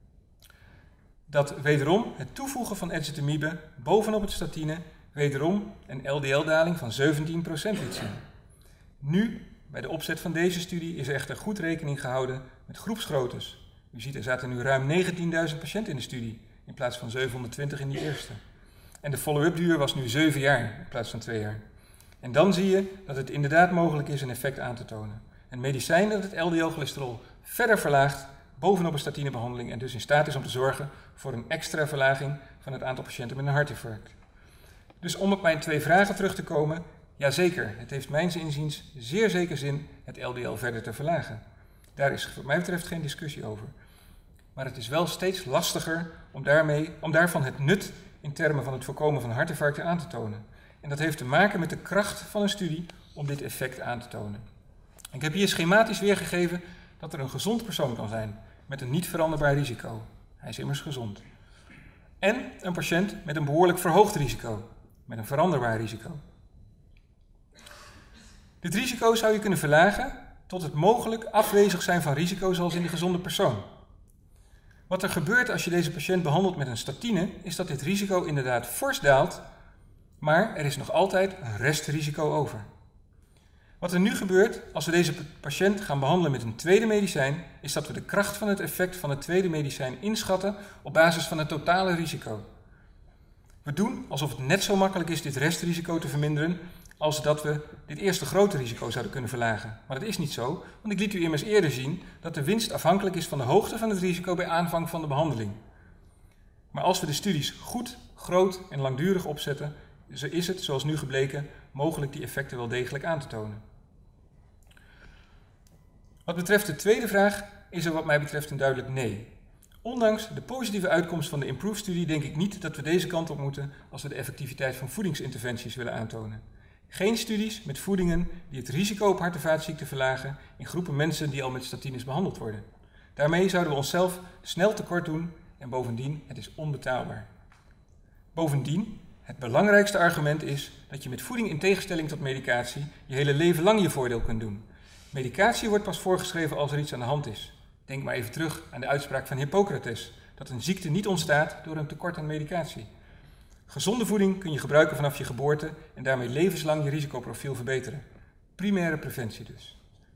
dat wederom het toevoegen van ezetimibe bovenop het statine wederom een L D L-daling van zeventien procent liet zien. Nu, bij de opzet van deze studie, is er echter goed rekening gehouden met groepsgroottes. U ziet, er zaten nu ruim negentienduizend patiënten in de studie, in plaats van zevenhonderdtwintig in die eerste. En de follow-up duur was nu zeven jaar in plaats van twee jaar. En dan zie je dat het inderdaad mogelijk is een effect aan te tonen. Een medicijn dat het L D L-cholesterol verder verlaagt bovenop een statinebehandeling en dus in staat is om te zorgen voor een extra verlaging van het aantal patiënten met een hartinfarct. Dus om op mijn twee vragen terug te komen, jazeker, het heeft mijns inziens zeer zeker zin het L D L verder te verlagen. Daar is wat mij betreft geen discussie over. Maar het is wel steeds lastiger om, daarmee, om daarvan het nut in termen van het voorkomen van hartinfarcten aan te tonen. En dat heeft te maken met de kracht van een studie om dit effect aan te tonen. Ik heb hier schematisch weergegeven dat er een gezond persoon kan zijn met een niet veranderbaar risico. Hij is immers gezond. En een patiënt met een behoorlijk verhoogd risico, met een veranderbaar risico. Dit risico zou je kunnen verlagen tot het mogelijk afwezig zijn van risico zoals in de gezonde persoon. Wat er gebeurt als je deze patiënt behandelt met een statine, is dat dit risico inderdaad fors daalt, maar er is nog altijd een restrisico over. Wat er nu gebeurt als we deze patiënt gaan behandelen met een tweede medicijn, is dat we de kracht van het effect van het tweede medicijn inschatten op basis van het totale risico. We doen alsof het net zo makkelijk is dit restrisico te verminderen als dat we dit eerste grote risico zouden kunnen verlagen. Maar dat is niet zo, want ik liet u immers eerder zien dat de winst afhankelijk is van de hoogte van het risico bij aanvang van de behandeling. Maar als we de studies goed, groot en langdurig opzetten, is het, zoals nu gebleken, mogelijk die effecten wel degelijk aan te tonen. Wat betreft de tweede vraag is er wat mij betreft een duidelijk nee. Ondanks de positieve uitkomst van de IMPROVE-studie denk ik niet dat we deze kant op moeten als we de effectiviteit van voedingsinterventies willen aantonen. Geen studies met voedingen die het risico op hart- en vaatziekten verlagen in groepen mensen die al met statines behandeld worden. Daarmee zouden we onszelf snel tekort doen en bovendien, het is onbetaalbaar. Bovendien, het belangrijkste argument is dat je met voeding in tegenstelling tot medicatie je hele leven lang je voordeel kunt doen. Medicatie wordt pas voorgeschreven als er iets aan de hand is. Denk maar even terug aan de uitspraak van Hippocrates, dat een ziekte niet ontstaat door een tekort aan medicatie. Gezonde voeding kun je gebruiken vanaf je geboorte en daarmee levenslang je risicoprofiel verbeteren. Primaire preventie dus.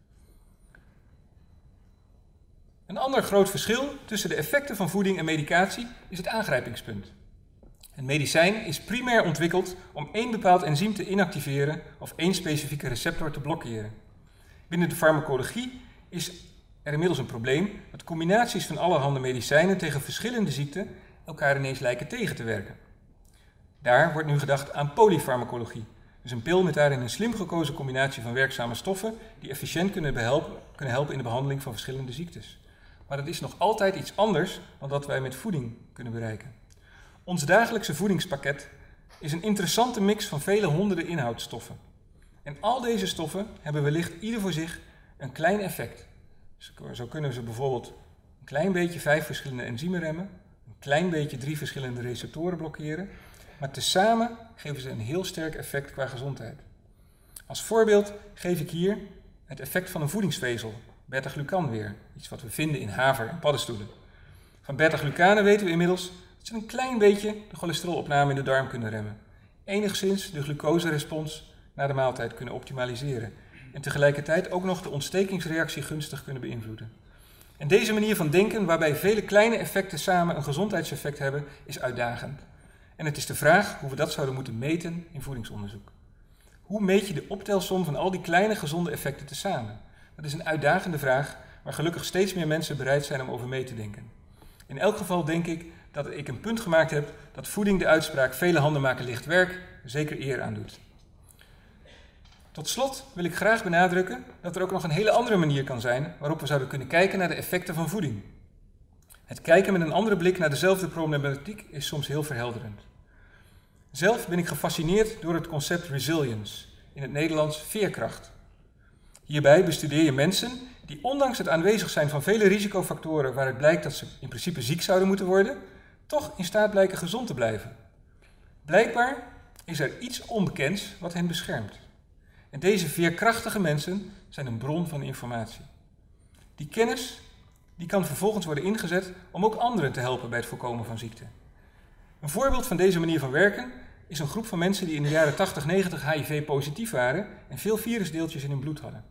Een ander groot verschil tussen de effecten van voeding en medicatie is het aangrijpingspunt. Een medicijn is primair ontwikkeld om één bepaald enzym te inactiveren of één specifieke receptor te blokkeren. Binnen de farmacologie is er inmiddels een probleem dat combinaties van allerhande medicijnen tegen verschillende ziekten elkaar ineens lijken tegen te werken. Daar wordt nu gedacht aan polyfarmacologie, dus een pil met daarin een slim gekozen combinatie van werkzame stoffen die efficiënt kunnen behelpen, kunnen helpen in de behandeling van verschillende ziektes. Maar dat is nog altijd iets anders dan wat wij met voeding kunnen bereiken. Ons dagelijkse voedingspakket is een interessante mix van vele honderden inhoudstoffen. En al deze stoffen hebben wellicht ieder voor zich een klein effect. Zo kunnen ze bijvoorbeeld een klein beetje vijf verschillende enzymen remmen, een klein beetje drie verschillende receptoren blokkeren, maar tezamen geven ze een heel sterk effect qua gezondheid. Als voorbeeld geef ik hier het effect van een voedingsvezel, beta-glucan weer, iets wat we vinden in haver en paddenstoelen. Van beta-glucanen weten we inmiddels dat ze een klein beetje de cholesterolopname in de darm kunnen remmen, enigszins de glucoserespons na de maaltijd kunnen optimaliseren en tegelijkertijd ook nog de ontstekingsreactie gunstig kunnen beïnvloeden. En deze manier van denken, waarbij vele kleine effecten samen een gezondheidseffect hebben, is uitdagend. En het is de vraag hoe we dat zouden moeten meten in voedingsonderzoek. Hoe meet je de optelsom van al die kleine gezonde effecten tezamen? Dat is een uitdagende vraag, waar gelukkig steeds meer mensen bereid zijn om over mee te denken. In elk geval denk ik dat ik een punt gemaakt heb dat voeding de uitspraak vele handen maken licht werk zeker eer aandoet. Tot slot wil ik graag benadrukken dat er ook nog een hele andere manier kan zijn waarop we zouden kunnen kijken naar de effecten van voeding. Het kijken met een andere blik naar dezelfde problematiek is soms heel verhelderend. Zelf ben ik gefascineerd door het concept resilience, in het Nederlands veerkracht. Hierbij bestudeer je mensen die ondanks het aanwezig zijn van vele risicofactoren waaruit blijkt dat ze in principe ziek zouden moeten worden, toch in staat blijken gezond te blijven. Blijkbaar is er iets onbekends wat hen beschermt. En deze veerkrachtige mensen zijn een bron van informatie. Die kennis die kan vervolgens worden ingezet om ook anderen te helpen bij het voorkomen van ziekte. Een voorbeeld van deze manier van werken is een groep van mensen die in de jaren tachtig negentig H I V-positief waren en veel virusdeeltjes in hun bloed hadden.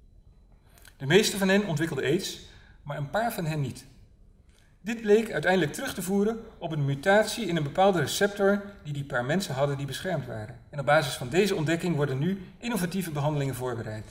De meeste van hen ontwikkelden AIDS, maar een paar van hen niet. Dit bleek uiteindelijk terug te voeren op een mutatie in een bepaalde receptor die die paar mensen hadden die beschermd waren. En op basis van deze ontdekking worden nu innovatieve behandelingen voorbereid.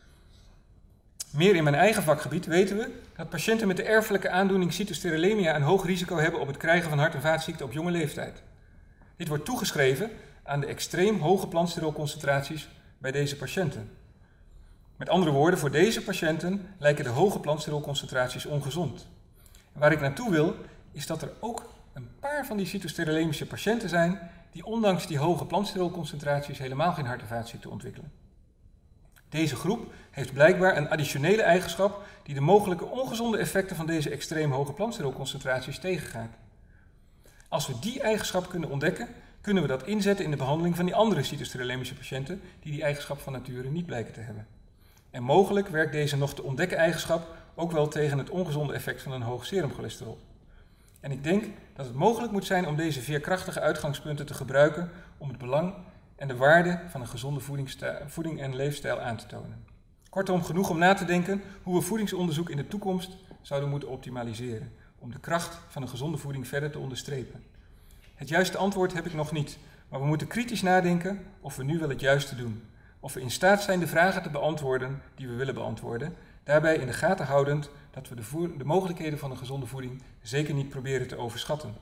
Meer in mijn eigen vakgebied weten we dat patiënten met de erfelijke aandoening cytosterolemia een hoog risico hebben op het krijgen van hart- en vaatziekten op jonge leeftijd. Dit wordt toegeschreven aan de extreem hoge plantsterolconcentraties bij deze patiënten. Met andere woorden, voor deze patiënten lijken de hoge plantsterolconcentraties ongezond. En waar ik naartoe wil, is dat er ook een paar van die cytosterolemische patiënten zijn die ondanks die hoge plantsterolconcentraties helemaal geen hart- en vaatziekten ontwikkelen. Deze groep heeft blijkbaar een additionele eigenschap die de mogelijke ongezonde effecten van deze extreem hoge plantsterolconcentraties tegengaat. Als we die eigenschap kunnen ontdekken, kunnen we dat inzetten in de behandeling van die andere cytosterolemische patiënten die die eigenschap van nature niet blijken te hebben. En mogelijk werkt deze nog te ontdekken eigenschap ook wel tegen het ongezonde effect van een hoog serumcholesterol. En ik denk dat het mogelijk moet zijn om deze veerkrachtige uitgangspunten te gebruiken om het belang en de waarde van een gezonde voeding en leefstijl aan te tonen. Kortom, genoeg om na te denken hoe we voedingsonderzoek in de toekomst zouden moeten optimaliseren, om de kracht van een gezonde voeding verder te onderstrepen. Het juiste antwoord heb ik nog niet, maar we moeten kritisch nadenken of we nu wel het juiste doen. Of we in staat zijn de vragen te beantwoorden die we willen beantwoorden, daarbij in de gaten houdend dat we de, voer, de mogelijkheden van een gezonde voeding zeker niet proberen te overschatten.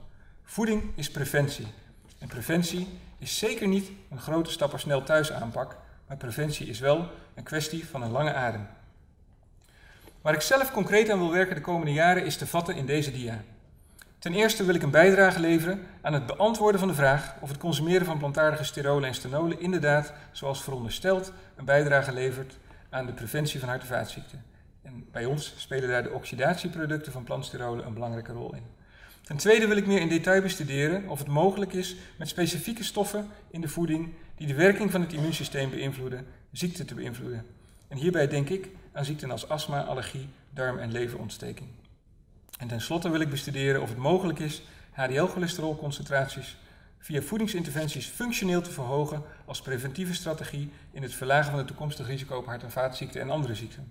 Voeding is preventie. En preventie is zeker niet een grote stap er snel thuis aanpak, maar preventie is wel een kwestie van een lange adem. Waar ik zelf concreet aan wil werken de komende jaren is te vatten in deze dia. Ten eerste wil ik een bijdrage leveren aan het beantwoorden van de vraag of het consumeren van plantaardige sterolen en stenolen inderdaad, zoals verondersteld, een bijdrage levert aan de preventie van hart- en vaatziekten. En bij ons spelen daar de oxidatieproducten van plantsterolen een belangrijke rol in. Ten tweede wil ik meer in detail bestuderen of het mogelijk is met specifieke stoffen in de voeding die de werking van het immuunsysteem beïnvloeden, ziekten te beïnvloeden. En hierbij denk ik aan ziekten als astma, allergie, darm- en leverontsteking. En tenslotte wil ik bestuderen of het mogelijk is H D L-cholesterolconcentraties via voedingsinterventies functioneel te verhogen als preventieve strategie in het verlagen van het toekomstig risico op hart- en vaatziekten en andere ziekten.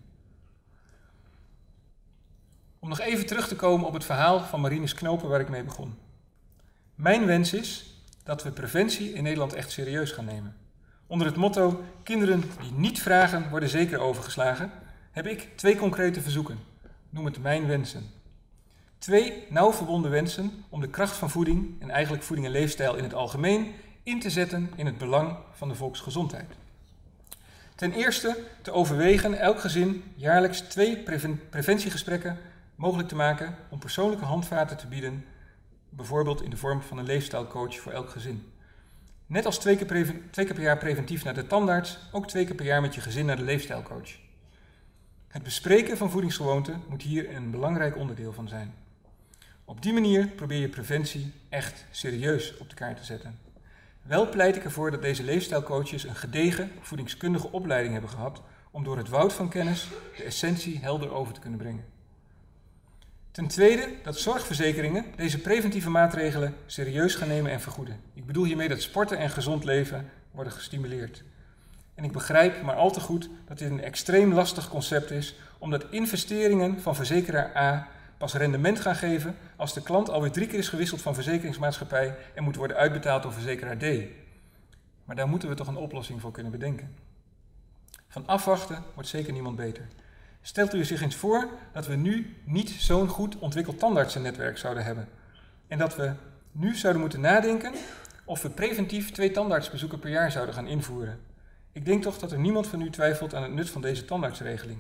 Om nog even terug te komen op het verhaal van Marinus Knopen waar ik mee begon. Mijn wens is dat we preventie in Nederland echt serieus gaan nemen. Onder het motto kinderen die niet vragen worden zeker overgeslagen, heb ik twee concrete verzoeken. Noem het mijn wensen. Twee nauw verbonden wensen om de kracht van voeding en eigenlijk voeding en leefstijl in het algemeen in te zetten in het belang van de volksgezondheid. Ten eerste te overwegen elk gezin jaarlijks twee preven- preventiegesprekken mogelijk te maken om persoonlijke handvaten te bieden, bijvoorbeeld in de vorm van een leefstijlcoach voor elk gezin. Net als twee keer, preven- twee keer per jaar preventief naar de tandarts, ook twee keer per jaar met je gezin naar de leefstijlcoach. Het bespreken van voedingsgewoonten moet hier een belangrijk onderdeel van zijn. Op die manier probeer je preventie echt serieus op de kaart te zetten. Wel pleit ik ervoor dat deze leefstijlcoaches een gedegen voedingskundige opleiding hebben gehad om door het woud van kennis de essentie helder over te kunnen brengen. Ten tweede dat zorgverzekeringen deze preventieve maatregelen serieus gaan nemen en vergoeden. Ik bedoel hiermee dat sporten en gezond leven worden gestimuleerd. En ik begrijp maar al te goed dat dit een extreem lastig concept is, omdat investeringen van verzekeraar A pas rendement gaan geven als de klant alweer drie keer is gewisseld van verzekeringsmaatschappij en moet worden uitbetaald door verzekeraar D. Maar daar moeten we toch een oplossing voor kunnen bedenken. Van afwachten wordt zeker niemand beter. Stelt u zich eens voor dat we nu niet zo'n goed ontwikkeld tandartsennetwerk zouden hebben. En dat we nu zouden moeten nadenken of we preventief twee tandartsbezoeken per jaar zouden gaan invoeren. Ik denk toch dat er niemand van u twijfelt aan het nut van deze tandartsregeling.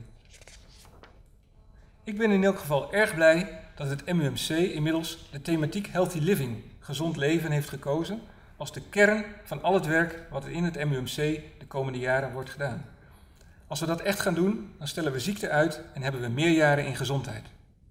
Ik ben in elk geval erg blij dat het M U M C inmiddels de thematiek Healthy Living, gezond leven, heeft gekozen als de kern van al het werk wat er in het M U M C de komende jaren wordt gedaan. Als we dat echt gaan doen, dan stellen we ziekte uit en hebben we meer jaren in gezondheid.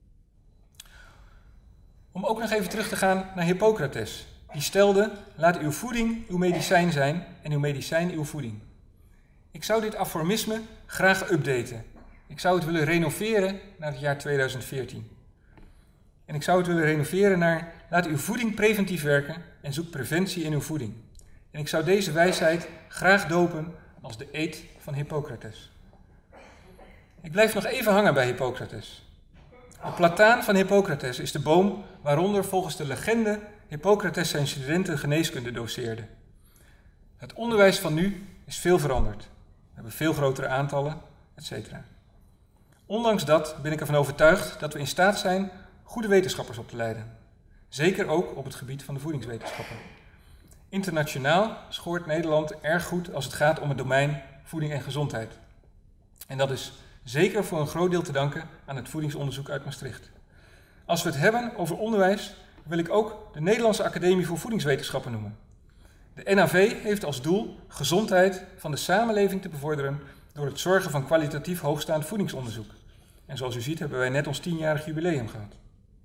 Om ook nog even terug te gaan naar Hippocrates. Die stelde, laat uw voeding uw medicijn zijn en uw medicijn uw voeding. Ik zou dit aforisme graag updaten. Ik zou het willen renoveren naar het jaar tweeduizend veertien. En ik zou het willen renoveren naar, laat uw voeding preventief werken en zoek preventie in uw voeding. En ik zou deze wijsheid graag dopen als de eed van Hippocrates. Ik blijf nog even hangen bij Hippocrates. De plataan van Hippocrates is de boom waaronder volgens de legende Hippocrates zijn studenten geneeskunde doseerde. Het onderwijs van nu is veel veranderd. We hebben veel grotere aantallen, et cetera. Ondanks dat ben ik ervan overtuigd dat we in staat zijn goede wetenschappers op te leiden. Zeker ook op het gebied van de voedingswetenschappen. Internationaal scoort Nederland erg goed als het gaat om het domein voeding en gezondheid. En dat is zeker voor een groot deel te danken aan het voedingsonderzoek uit Maastricht. Als we het hebben over onderwijs, wil ik ook de Nederlandse Academie voor Voedingswetenschappen noemen. De N A V heeft als doel gezondheid van de samenleving te bevorderen door het zorgen van kwalitatief hoogstaand voedingsonderzoek. En zoals u ziet hebben wij net ons tienjarig jubileum gehad.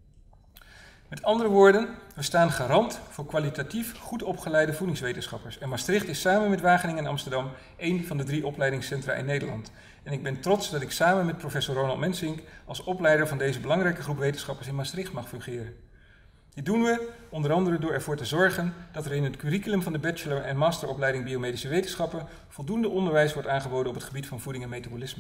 Met andere woorden, we staan garant voor kwalitatief goed opgeleide voedingswetenschappers. En Maastricht is samen met Wageningen en Amsterdam één van de drie opleidingscentra in Nederland. En ik ben trots dat ik samen met professor Ronald Mensink als opleider van deze belangrijke groep wetenschappers in Maastricht mag fungeren. Dit doen we onder andere door ervoor te zorgen dat er in het curriculum van de bachelor- en masteropleiding biomedische wetenschappen voldoende onderwijs wordt aangeboden op het gebied van voeding en metabolisme.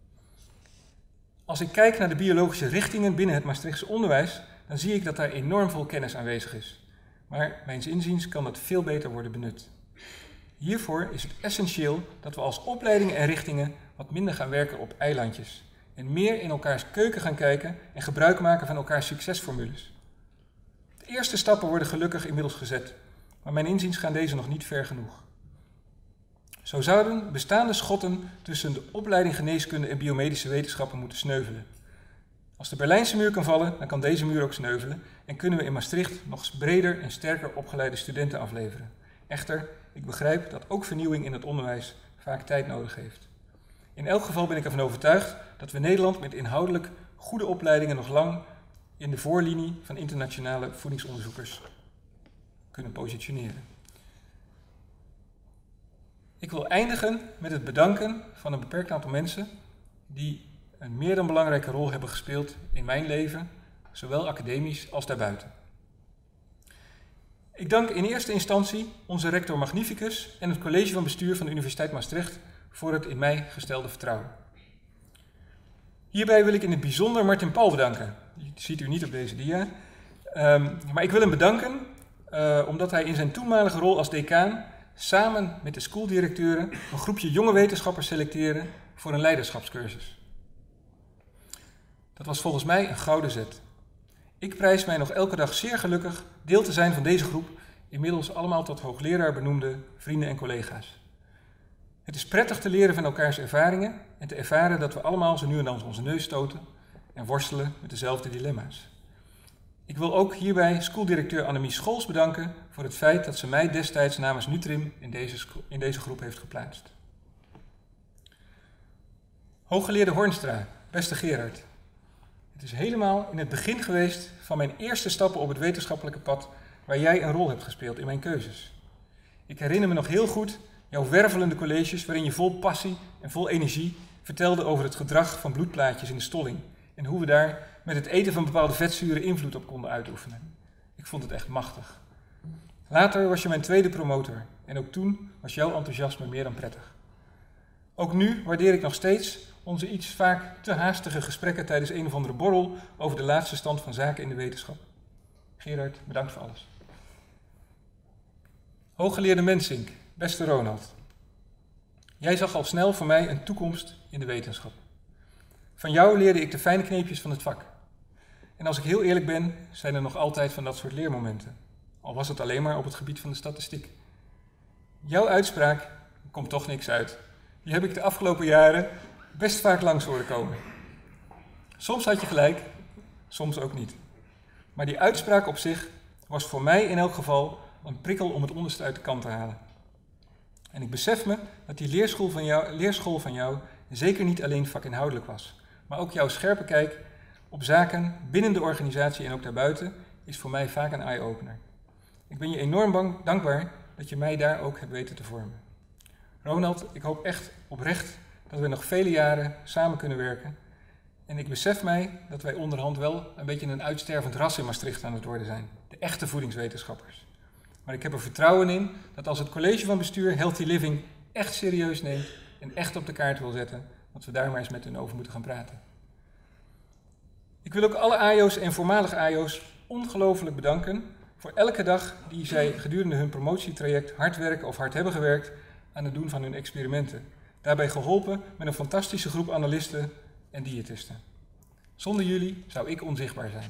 Als ik kijk naar de biologische richtingen binnen het Maastrichtse onderwijs, dan zie ik dat daar enorm veel kennis aanwezig is. Maar mijns inziens kan dat veel beter worden benut. Hiervoor is het essentieel dat we als opleidingen en richtingen wat minder gaan werken op eilandjes en meer in elkaars keuken gaan kijken en gebruik maken van elkaars succesformules. De eerste stappen worden gelukkig inmiddels gezet, maar mijn inziens gaan deze nog niet ver genoeg. Zo zouden bestaande schotten tussen de opleiding geneeskunde en biomedische wetenschappen moeten sneuvelen. Als de Berlijnse muur kan vallen, dan kan deze muur ook sneuvelen en kunnen we in Maastricht nog breder en sterker opgeleide studenten afleveren. Echter, ik begrijp dat ook vernieuwing in het onderwijs vaak tijd nodig heeft. In elk geval ben ik ervan overtuigd dat we Nederland met inhoudelijk goede opleidingen nog lang in de voorlinie van internationale voedingsonderzoekers kunnen positioneren. Ik wil eindigen met het bedanken van een beperkt aantal mensen die een meer dan belangrijke rol hebben gespeeld in mijn leven, zowel academisch als daarbuiten. Ik dank in eerste instantie onze rector Magnificus en het college van bestuur van de Universiteit Maastricht voor het in mij gestelde vertrouwen. Hierbij wil ik in het bijzonder Martin Paul bedanken. Die ziet u niet op deze dia. Um, maar ik wil hem bedanken uh, omdat hij in zijn toenmalige rol als decaan samen met de schooldirecteuren een groepje jonge wetenschappers selecteerde voor een leiderschapscursus. Dat was volgens mij een gouden zet. Ik prijs mij nog elke dag zeer gelukkig deel te zijn van deze groep, inmiddels allemaal tot hoogleraar benoemde vrienden en collega's. Het is prettig te leren van elkaars ervaringen en te ervaren dat we allemaal zo nu en dan onze neus stoten en worstelen met dezelfde dilemma's. Ik wil ook hierbij schooldirecteur Annemies Scholz bedanken voor het feit dat ze mij destijds namens Nutrim in deze, in deze groep heeft geplaatst. Hooggeleerde Hornstra, beste Gerard. Het is helemaal in het begin geweest van mijn eerste stappen op het wetenschappelijke pad waar jij een rol hebt gespeeld in mijn keuzes. Ik herinner me nog heel goed jouw wervelende colleges waarin je vol passie en vol energie vertelde over het gedrag van bloedplaatjes in de stolling en hoe we daar met het eten van bepaalde vetzuren invloed op konden uitoefenen. Ik vond het echt machtig. Later was je mijn tweede promotor en ook toen was jouw enthousiasme meer dan prettig. Ook nu waardeer ik nog steeds onze iets vaak te haastige gesprekken tijdens een of andere borrel over de laatste stand van zaken in de wetenschap. Gerard, bedankt voor alles. Hooggeleerde Mensink, beste Ronald. Jij zag al snel voor mij een toekomst in de wetenschap. Van jou leerde ik de fijne kneepjes van het vak. En als ik heel eerlijk ben, zijn er nog altijd van dat soort leermomenten. Al was het alleen maar op het gebied van de statistiek. Jouw uitspraak komt toch niks uit. Die heb ik de afgelopen jaren best vaak langs horen komen. Soms had je gelijk, soms ook niet. Maar die uitspraak op zich was voor mij in elk geval een prikkel om het onderste uit de kant te halen. En ik besef me dat die leerschool van jou, leerschool van jou zeker niet alleen vakinhoudelijk was, maar ook jouw scherpe kijk op zaken binnen de organisatie en ook daarbuiten is voor mij vaak een eye-opener. Ik ben je enorm bang, dankbaar dat je mij daar ook hebt weten te vormen. Ronald, ik hoop echt oprecht dat we nog vele jaren samen kunnen werken. En ik besef mij dat wij onderhand wel een beetje een uitstervend ras in Maastricht aan het worden zijn. De echte voedingswetenschappers. Maar ik heb er vertrouwen in dat als het college van bestuur Healthy Living echt serieus neemt en echt op de kaart wil zetten, dat we daar maar eens met hun over moeten gaan praten. Ik wil ook alle A I O's en voormalige A I O's ongelooflijk bedanken voor elke dag die zij gedurende hun promotietraject hard werken of hard hebben gewerkt aan het doen van hun experimenten. Daarbij geholpen met een fantastische groep analisten en diëtisten. Zonder jullie zou ik onzichtbaar zijn.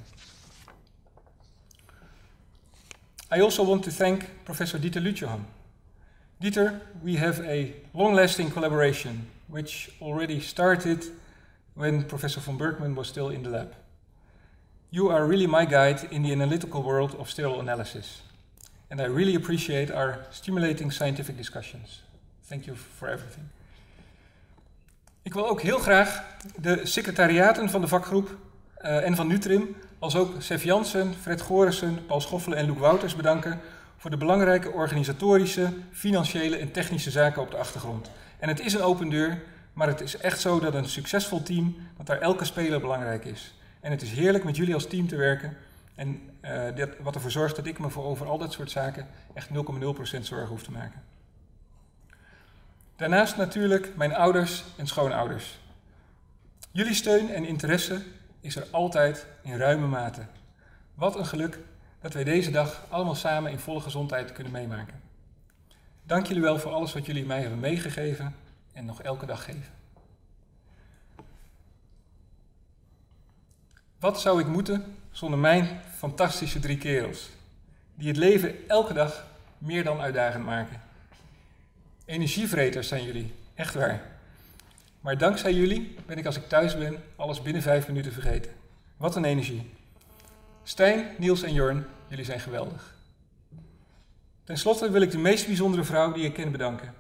I also want to thank Professor Dieter Lutjohan. Dieter, we have a long-lasting collaboration, which already started when Professor von Bergman was still in the lab. You are really my guide in the analytical world of sterile analysis. And I really appreciate our stimulating scientific discussions. Thank you for everything. Ik wil ook heel graag de secretariaten van de vakgroep uh, en van Nutrim, als ook Sef Jansen, Fred Gorissen, Paul Schoffelen en Loek Wouters bedanken voor de belangrijke organisatorische, financiële en technische zaken op de achtergrond. En het is een open deur, maar het is echt zo dat een succesvol team, dat daar elke speler belangrijk is. En het is heerlijk met jullie als team te werken en uh, dit, wat ervoor zorgt dat ik me voor over al dat soort zaken echt nul komma nul procent zorgen hoef te maken. Daarnaast natuurlijk mijn ouders en schoonouders. Jullie steun en interesse is er altijd in ruime mate. Wat een geluk dat wij deze dag allemaal samen in volle gezondheid kunnen meemaken. Dank jullie wel voor alles wat jullie mij hebben meegegeven en nog elke dag geven. Wat zou ik moeten zonder mijn fantastische drie kerels, die het leven elke dag meer dan uitdagend maken. Energievreters zijn jullie, echt waar. Maar dankzij jullie ben ik als ik thuis ben alles binnen vijf minuten vergeten. Wat een energie. Stijn, Niels en Jorn, jullie zijn geweldig. Ten slotte wil ik de meest bijzondere vrouw die ik ken bedanken.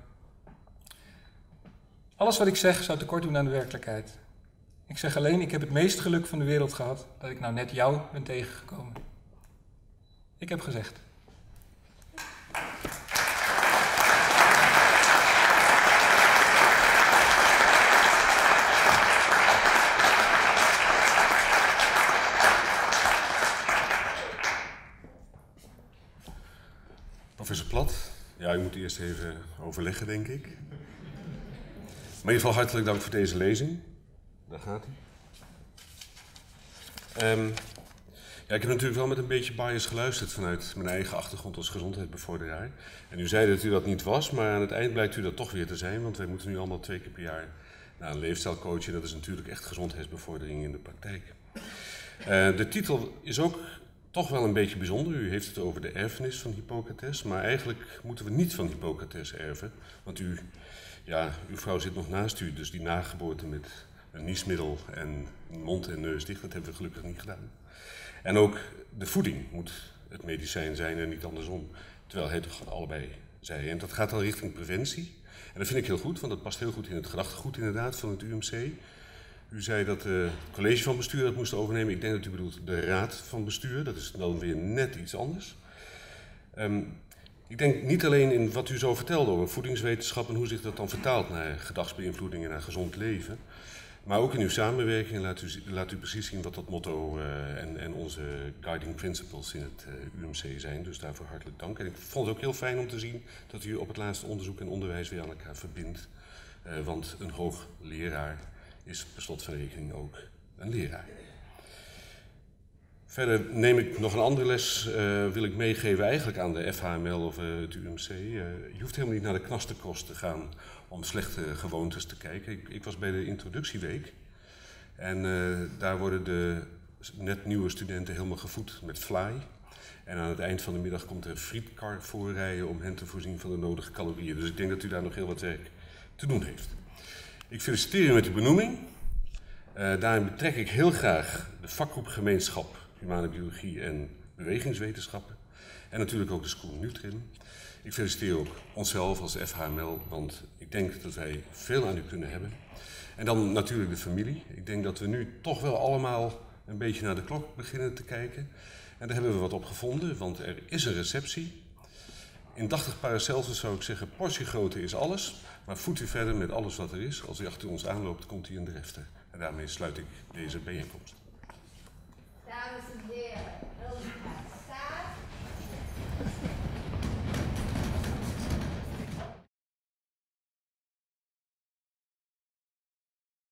Alles wat ik zeg zou tekort doen aan de werkelijkheid. Ik zeg alleen, ik heb het meeste geluk van de wereld gehad dat ik nou net jou ben tegengekomen. Ik heb gezegd. Professor Plat, ja, u moet eerst even overleggen, denk ik. Maar in ieder geval hartelijk dank voor deze lezing. Daar gaat hij. Um, ja, ik heb natuurlijk wel met een beetje bias geluisterd vanuit mijn eigen achtergrond als gezondheidsbevorderaar. En u zei dat u dat niet was, maar aan het eind blijkt u dat toch weer te zijn, want wij moeten nu allemaal twee keer per jaar naar een leefstijlcoach en dat is natuurlijk echt gezondheidsbevordering in de praktijk. Uh, de titel is ook toch wel een beetje bijzonder. U heeft het over de erfenis van Hippocrates, maar eigenlijk moeten we niet van Hippocrates erven, want u, ja, uw vrouw zit nog naast u, dus die nageboorte met een niesmiddel en mond en neus dicht, dat hebben we gelukkig niet gedaan. En ook de voeding moet het medicijn zijn en niet andersom, terwijl hij toch allebei zei. En dat gaat al richting preventie. En dat vind ik heel goed, want dat past heel goed in het gedachtegoed inderdaad van het U M C. U zei dat uh, het college van bestuur dat moest overnemen. Ik denk dat u bedoelt de raad van bestuur, dat is dan weer net iets anders. Um, ik denk niet alleen in wat u zo vertelde over voedingswetenschap en hoe zich dat dan vertaalt naar gedragsbeïnvloeding en naar gezond leven. Maar ook in uw samenwerking laat u, laat u precies zien wat dat motto uh, en, en onze guiding principles in het uh, U M C zijn. Dus daarvoor hartelijk dank. En ik vond het ook heel fijn om te zien dat u op het laatste onderzoek en onderwijs weer aan elkaar verbindt. Uh, want een hoogleraar is per slot van rekening ook een leraar. Verder neem ik nog een andere les, uh, wil ik meegeven eigenlijk aan de F H M L of uh, het U M C. Uh, je hoeft helemaal niet naar de knasterkost te gaan om slechte gewoontes te kijken. Ik, ik was bij de introductieweek en uh, daar worden de net nieuwe studenten helemaal gevoed met fly. En aan het eind van de middag komt er een frietkar voorrijden om hen te voorzien van de nodige calorieën. Dus ik denk dat u daar nog heel wat werk te doen heeft. Ik feliciteer u met uw benoeming. Uh, daarin betrek ik heel graag de vakgroep gemeenschap Humane Biologie en Bewegingswetenschappen. En natuurlijk ook de School Nutrim. Ik feliciteer ook onszelf als F H M L, want ik denk dat wij veel aan u kunnen hebben. En dan natuurlijk de familie. Ik denk dat we nu toch wel allemaal een beetje naar de klok beginnen te kijken. En daar hebben we wat op gevonden, want er is een receptie. Indachtig Paracelsus zou ik zeggen, portiegrootte is alles. Maar voedt u verder met alles wat er is. Als u achter ons aanloopt, komt u in de refter. En daarmee sluit ik deze bijeenkomst.